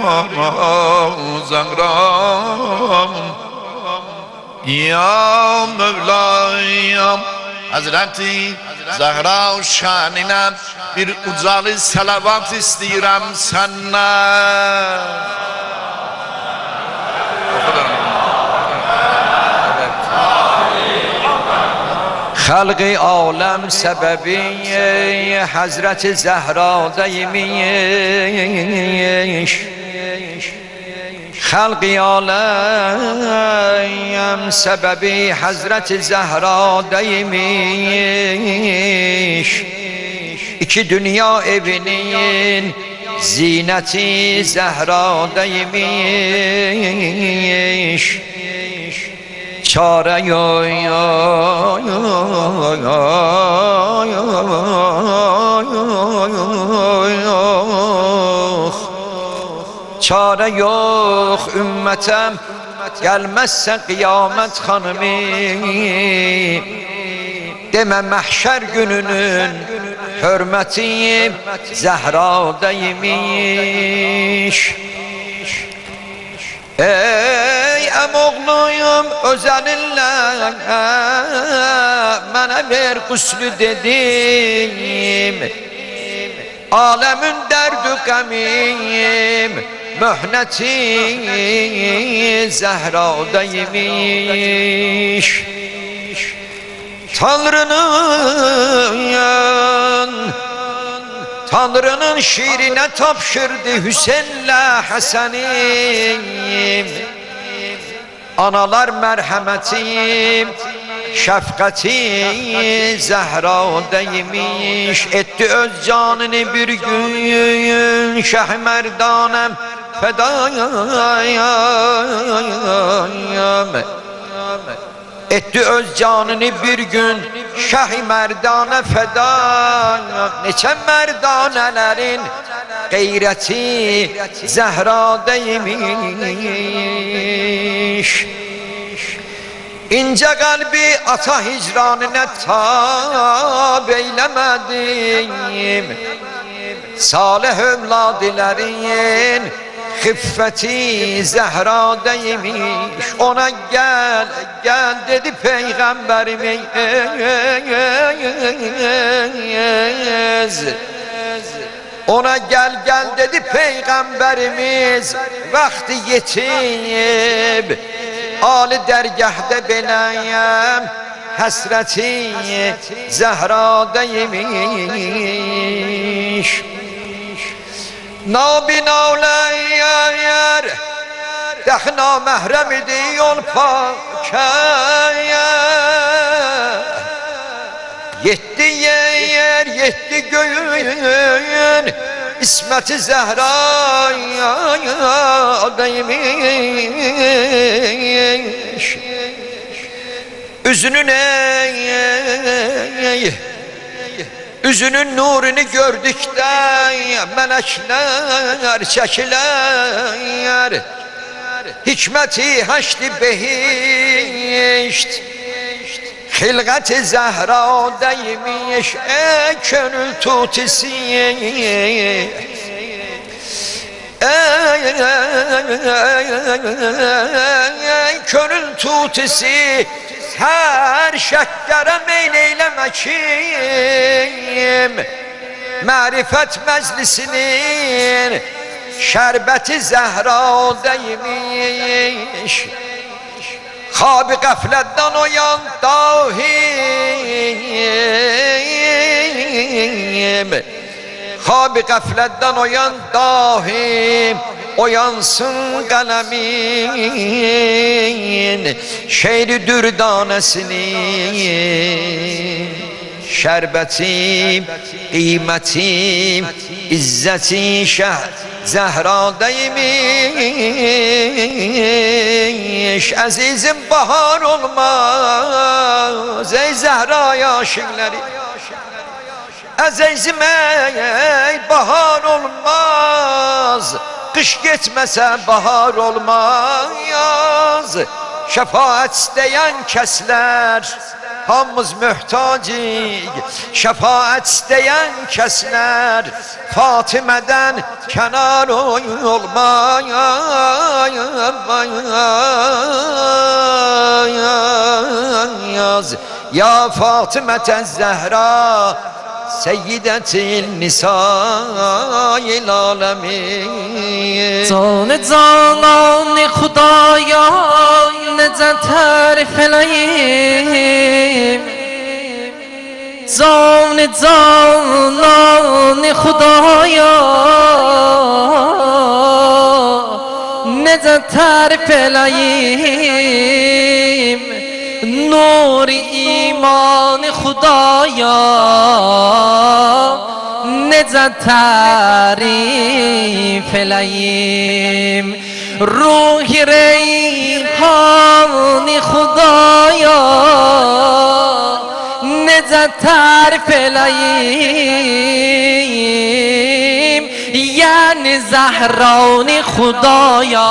Zahram. Ya Mevlayam Hazreti Zahra şanine bir ucalı salavat istiyorum senden. Halqi alem sebebi Hazreti Zehra'daymış. Halqi alem sebebi Hazreti Zehra'daymış. İki dünya evinin zineti Zehra'daymış. Çare yok, çare yok ümmetem, gelmezse kıyamet hanımı. Deme mahşer gününün hürmeti Zehra'daymış. Ey emoğluyum özeninle bana ver guslü dedim. Alemin derdu gamim mühneti Zehra'daymış. Tanrı'nın Tanrı'nın şiirine tapşırdı Hüseyin'le Hasan'im. Analar merhametim, şefkati Zehra'daymış. Etti öz canını bir gün Şah Merdanem fedayam. Etti öz canını bir gün Şah-ı Merdana feda. Neçə merdanelerin gayreti Zehra'daymış. İnce kalbi ata hicranına tab eylemedim. Salih evladilerin Hiffeti Zehra'daymış. Ona gel gel dedi Peygamberimiz. Ona gel gel dedi Peygamberimiz. Vakti yetib Ali dergahda beləyəm, həsrəti Zehra'daymış. Nabinavləyər dəxi naməhrəm idi yol pakəyə. Yetti yer, yetti göyün İsmeti Zehra'daymış. Üzünün ey, üzünün nurunu gördükdə melekler çekiler. Hikmeti haşti behişt Hilgati Zehra'daymış. Ey könül tutisi, ey könül tutisi, her şekkere meyleylemekim. Marifet meclisinin şerbeti Zehra'daymış. Hab-ı gafletten oyan dahim, Hab-ı gafletten oyan dahim, oyansın kalemin şehri dürdanesini. Şerbetim, kıymetim, izzetim şehr Zehra'daymış. Azizim bahar olmaz ey Zehra aşıkları. Azizim ey bahar olmaz, kış geçmese bahar olmaz. Şefaat isteyen kesler hamımız mühtacik. Şefaat isteyen kesler Fatime'den kenar olmaz. Ya Fatimete Zehra Seyyidetil nisa'il alemin. Canı cananı Xudaya necə tərif eləyim. Canı cananı Xudaya necə tərif eləyim. Nur-i iman Xudaya necə tərif eləyim. Ruhi reyhani Xudaya necə tərif eləyim. Yəni Zehrani Xudaya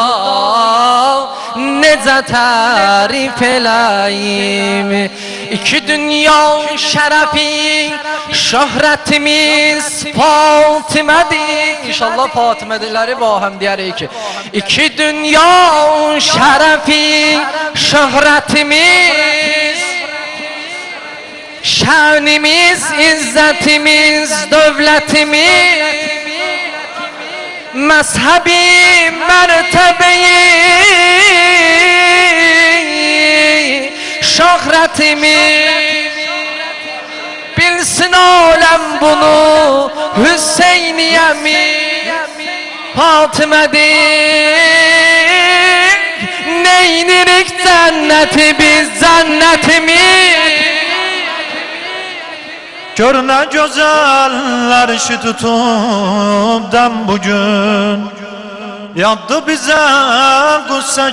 necə tərif eləyim. İki dünya şərəfi şöhrətimiz Fatimədir. İnşallah Fatimədirləri bahəm deyərik ki, İki dünya şərəfi şöhrətimiz, şənimiz, izzətimiz, dövlətimiz, məzhəbi mərtəbəyi şöhrətimiz. Bilsin aləm bunu Hüseyniyəmiz Fatimədir. Neynirik cənnəti biz cənnətimiz. Gör ne güzeller işi tutubdan bugün, Yaddı bizə qüssə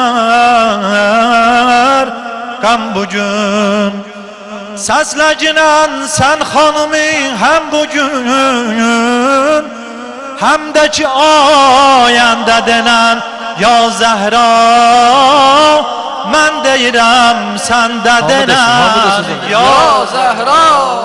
kədər qəm bugün Səsləginən sən xanımı həm bugün Həm də ki ayəndə denən Ya Zəhra Mən deyirəm səndə denən Ya Zəhra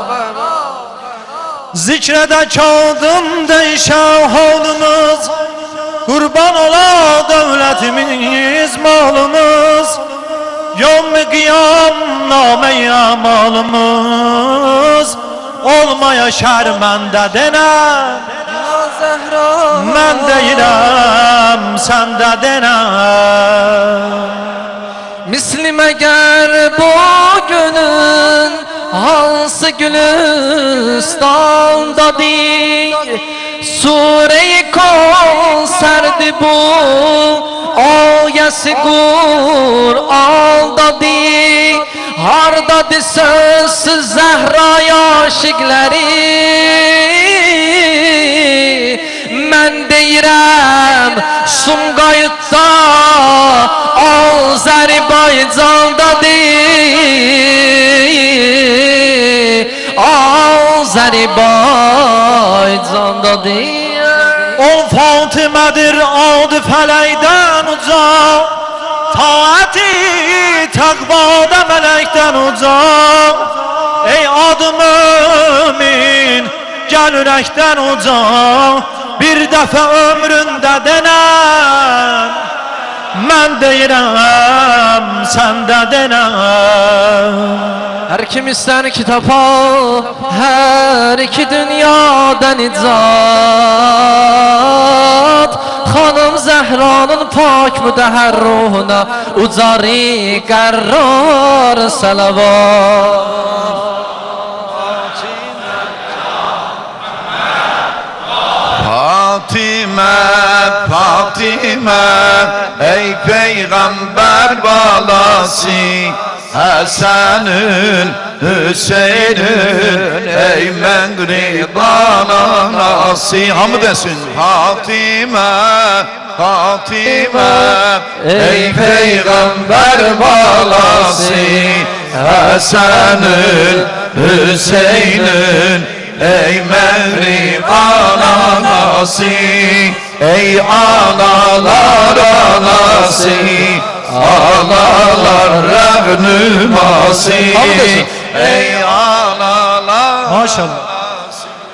Zikrədə kağıdın değişən halımız Qurban ola dövlətimiz malımız Yom-i qiyam namə-i amalımız Olmaya şərməndə denən Ya Zəhra Mən deyirəm səndə denən Mislim əgər bu günün hansı gülüstandadır Sure-i Kevser'di bu ayesi Kur'andadır Hardadır sözsüz Zəhra aşıqları Mən deyirəm Sumqayıtda Azərbaycandadır Azərbaycandadır O Fatimədir adı fələkdən uca Taati təqvada mələkdən uca Ey adı mümin gəl ürəkdən uca Bir dəfə ömründə denən Mən deyirəm səndə denən Hər kim istər ki tapa Hər iki dünyadan icat Xanım Zəhranın pak müdəhər ruhuna Ucari qərrar salavat Fatimə, Fatimə, ey Peyğəmbər balası Həsənün, Hüseynün, ey Məğriban anası Hamı desin Fatimə, Fatimə, ey Peyğəmbər balası Həsənün, Hüseynün Ey Mehriban anası Ey analar anası Analar rəhnuması Ey analar Maşallah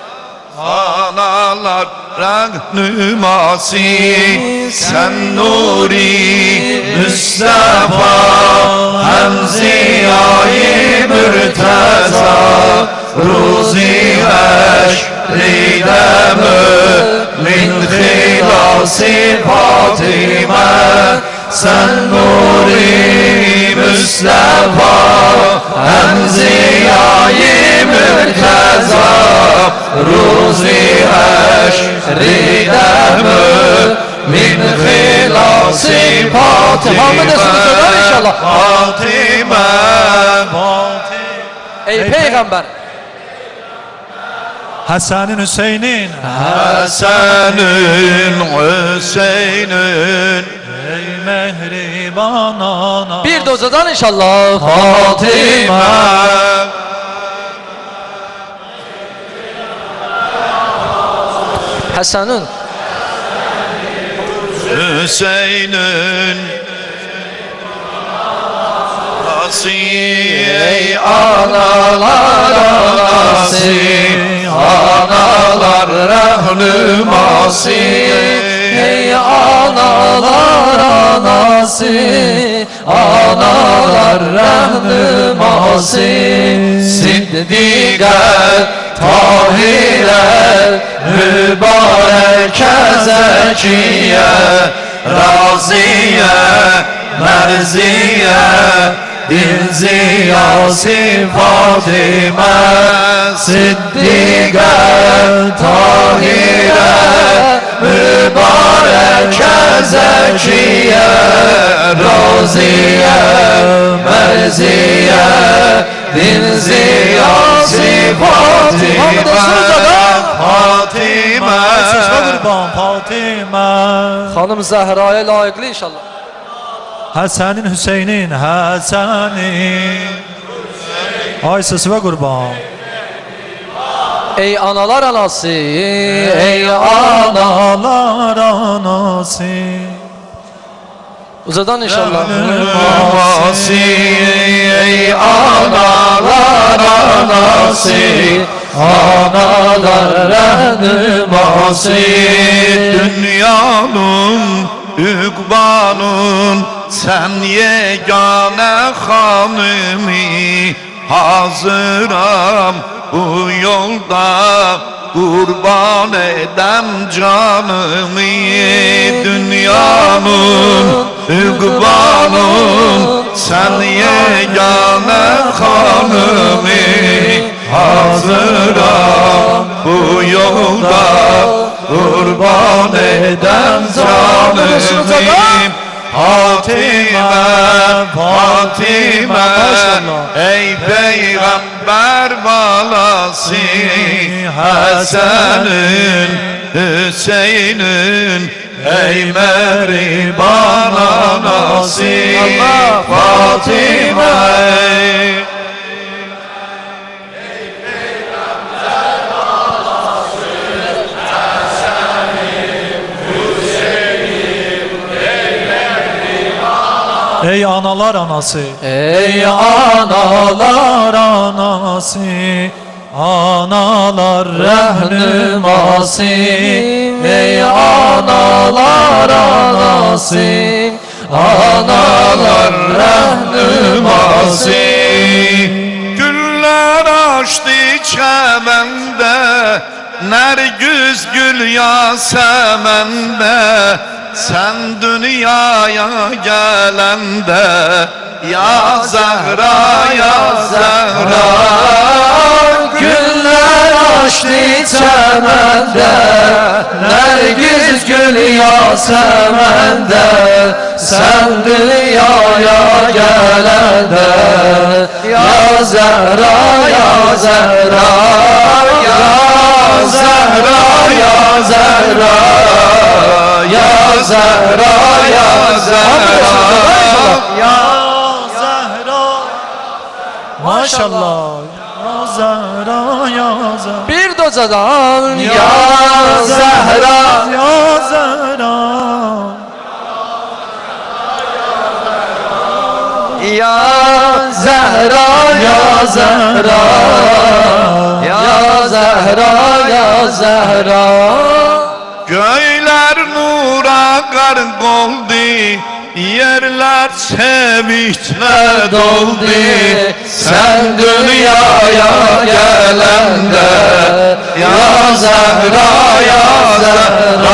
Analar rəhnuması Sen nuri Mustafa Hem ziyayı mürteza Ruzi eşride mümin hilası Fatimə Sen nuri Mustafa Hem ziyayı mürteza Ruzi eşride mümin hilası Fatimə Fatimə Ey Peygamber Həsənin, Hüseynin Həsənin, Hüseynün Ey mehriban ana Bir de uzadan inşallah Fatimə Həsənün Hüseynün Ey analar anası Analar rəhnuması Ey analar anası Analar rəhnuması Siddiqət, Tahirət Mübarəkə Zəkiyə Raziyə, Mərziyə Din ziyası Fatimə Siddiqə, Tahirə Mübarəkə Zəkiyə Raziyə, Mərziyə Din ziyası Fatimə Fatimə qurban Fatimə. Xanım Zəhraya layiqli inşallah. Həsənin, Hüseynin, Həsənin. Ay səsvə qurban. Ey analar anası, Ey analar anası. Uzadan inşallah. Anası, ey analar anası. Analar rəhnuması. Dünyanın üqbanın sen yegane hanımı. Hazıram bu yolda kurban edem canımı. Dünyanın üqbanın sen yegane hanımı. Hazıram bu yolda kurban edem canımı. Fatimə, Fatimə, ey Peyğəmbər balası, Həsənin, Hüseynin, ey məhriban anası. Fatimə, Ey analar anası, Ey analar anası, analar rəhnuması. Ey analar anası, analar rəhnuması. güller açtı çəməndə, Nərgüz gül Yasemen'de. Sen dünyaya gelende, ya Zehra, ya Zehra. Güller açtı çəməndə, Nərgiz gül Yasemen'de. Sen dünyaya gelende, ya Zehra, ya Zehra. Ya Zehra, ya Zehra. Ya Zehra, ya Zehra. Ya Zehra. Maşallah. Ya Zehra, ya Zehra. Bir docadan Ya ya Zehra. Ya Zehra. Ya Zehra, ya Zehra. Ya Zehra, ya Zehra. Göyler nura gark oldu, yerler sevinçle doldu. Sen dünyaya gelende, ya Zehra, ya Zehra.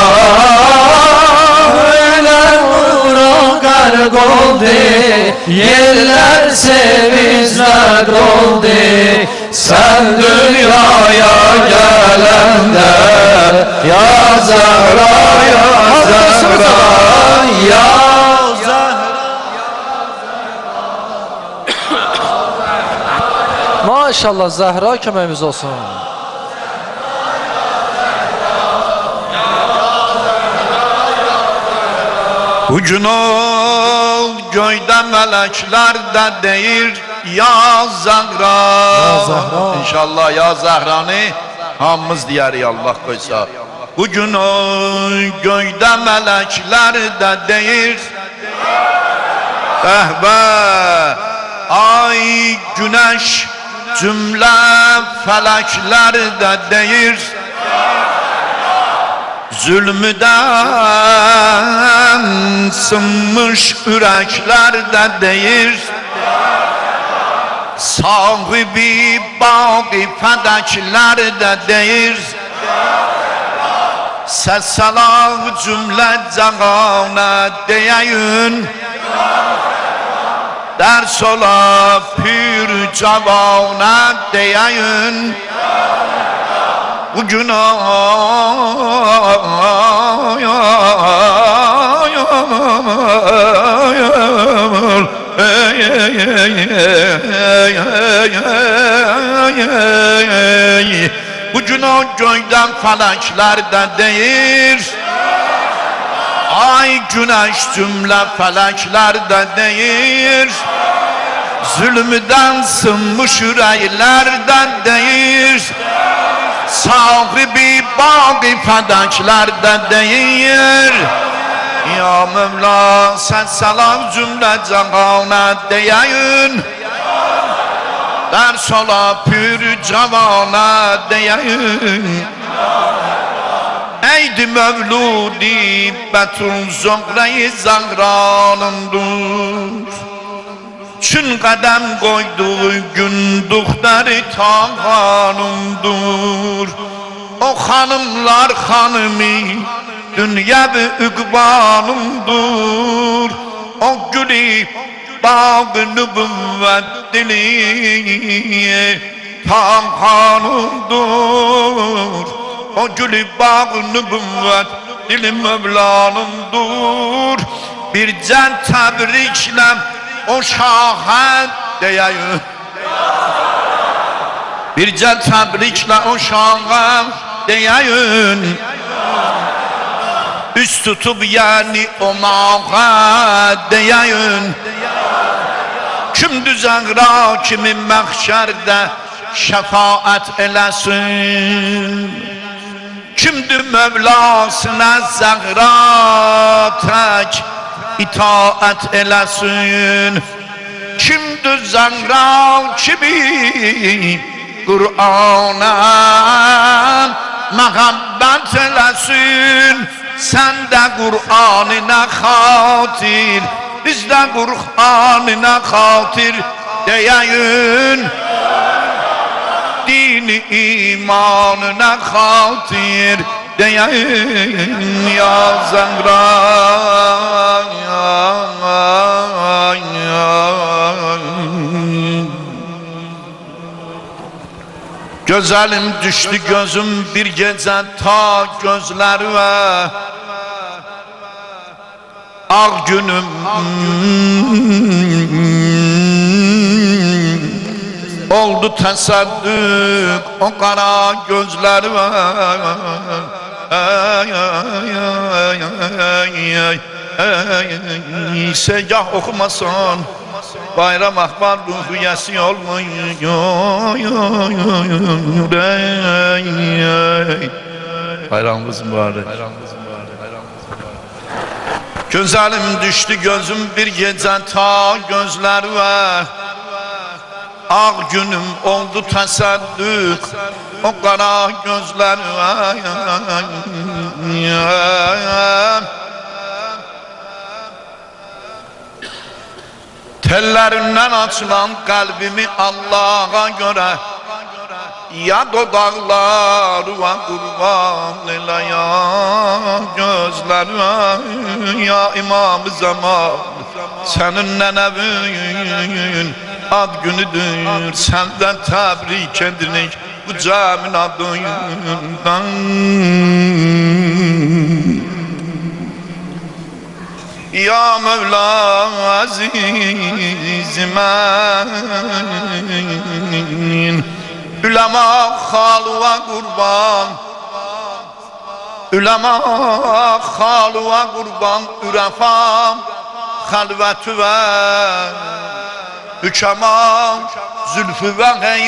Göyler nura gark oldu, yerler sevinçle doldu. Sen dünyaya gelende, ya Zehra, ya Zehra. Ya Maşallah Zəhra köməyimiz olsun. Bugün o göyde melekler de deyir, ya Zehra. İnşallah ya Zehra'nı hamımız diyərik Allah koysa. Bugün o göyde melekler de deyir, ehbe ay güneş cümle felekler de deyir, zulmüden sınmış yürekler de deyir, sahibi bağı fedekler de deyir, səsəlah cümlə cəğanə deyəyin, dərs ola pür cavanə deyəyin. Bugün Bugün o göyden feleklerden değil. Ay güneş cümle feleklerden değil. Zulmüden sınmış yüreklerden değil. Sahibi bağı feleklerden değil. Ya Mevla sen selam cümle cehana deyin. Ders ola pür cevana deyin. Eydi mevludi betul zöhre-i zahranındır. Çün kadem koyduğu gün duhteri tağanımdır. O hanımlar hanımı dünya bir ükbanımdır. O gülü bağı nübüvvet dili tağanımdır. O gülü bağı nübüvvet dili Mevlanımdır. Bir can tebrikle o şahat diyeyim. Bir can tebrikle o şahat diyeyim. Üst tutup yani o mağa diyeyim. Kim düzenra kimin mahşerde şefaat elesin. Kimdir Mevlasına zahra tek itaat elesin. Kimdir zahra kimi Kur'an'a muhabbet elesin. Sen de Kur'an'ına hatir, biz de Kur'an'ına hatir deyin. Dini imanına hatir deyin ya Zahra ya, ya. Gözelim düştü gözüm bir gece ta gözlerime. Ağ günüm oldu tesadük o kara gözlerime. Segah okumasan bayram akbar ruhiyesi olmuyor. Bayramımız mübarek. Gözelim düştü gözüm bir gece ta gözlerime. Ağ günüm oldu tesadük o kara gözlerime. Tellerinden açılan kalbimi Allah'a göre ya dudaklarıma kurban ile ya gözlerime. Ya İmam-ı Zaman senin nenevin ad günüdür, senden tebrik edirik bu cəmin adından. Ya Mevla azizimin, ulema halıva kurban, ulema halıva kurban, ürefam halvetü ve hükema zülfü ve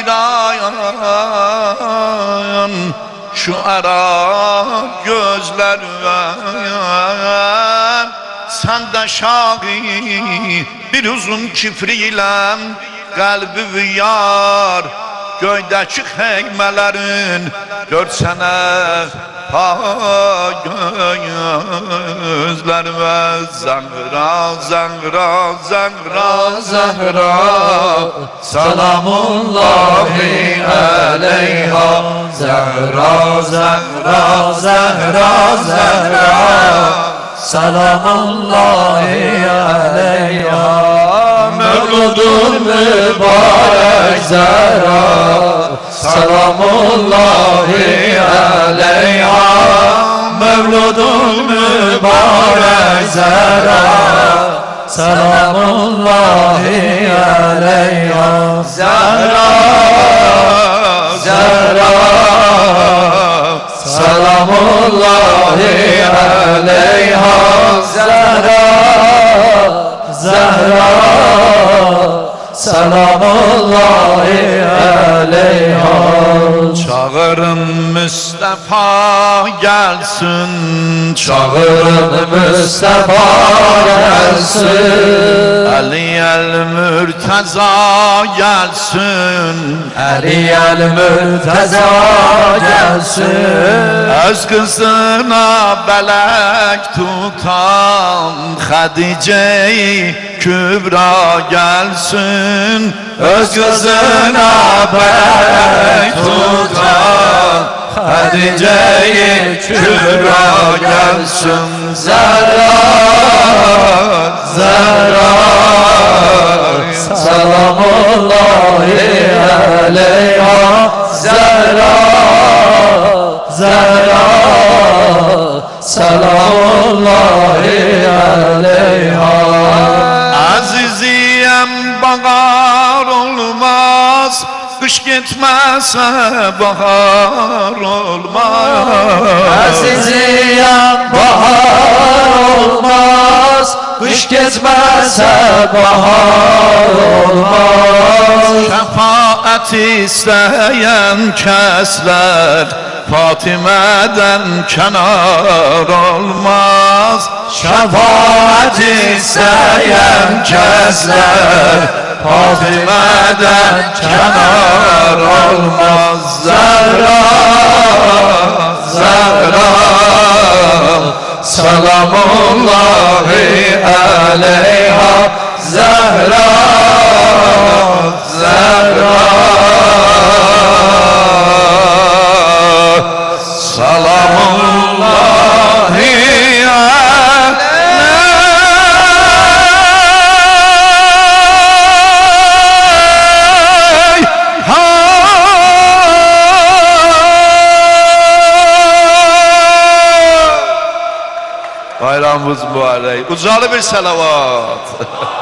heyran şu ara gözler ve sen de şahi bir uzun kifriyle kalbi yar göydeki heymelerin görsene ha gözler ve Zahra Zahra Zahra Zahra Selamullahi aleyha. Zahra Zahra Zahra Zahra Selamullahi aleyha. Mevludun mübarek Zahra Selamullahi aleyha. Mevludun mübarek Zahra Selamullahi aleyha. Zahra Zahra علیها زهرا زهرا سلام الله علیها. Çağırın Mustafa gelsin, Çağırın Mustafa gelsin, Ali el Mürteza gelsin, Ali el Mürteza gelsin. öz kızına belek tutan Hadice-i Kübra gelsin, Öz kızına belek tutan Hadice-i Kübra gelsin. Zehra, Zehra selamullahi aleyha. Zehra, Zehra selamullahi aleyha. Aziziyem bahar olmaz, kış gitmezse bahar olmaz. Aziziyem bahar olmaz, kış geçmezse bahar olmaz. Şefaat isteyen kesler Fatime'den kenar olmaz. Şefaat isteyen kesler Fatime'den kenar olmaz. Zehra, Zehra selamullahi aleyha. Zehra, Zehra Selamullahi aleyha. Bayramımız mübarek. Ucalı bir selavat.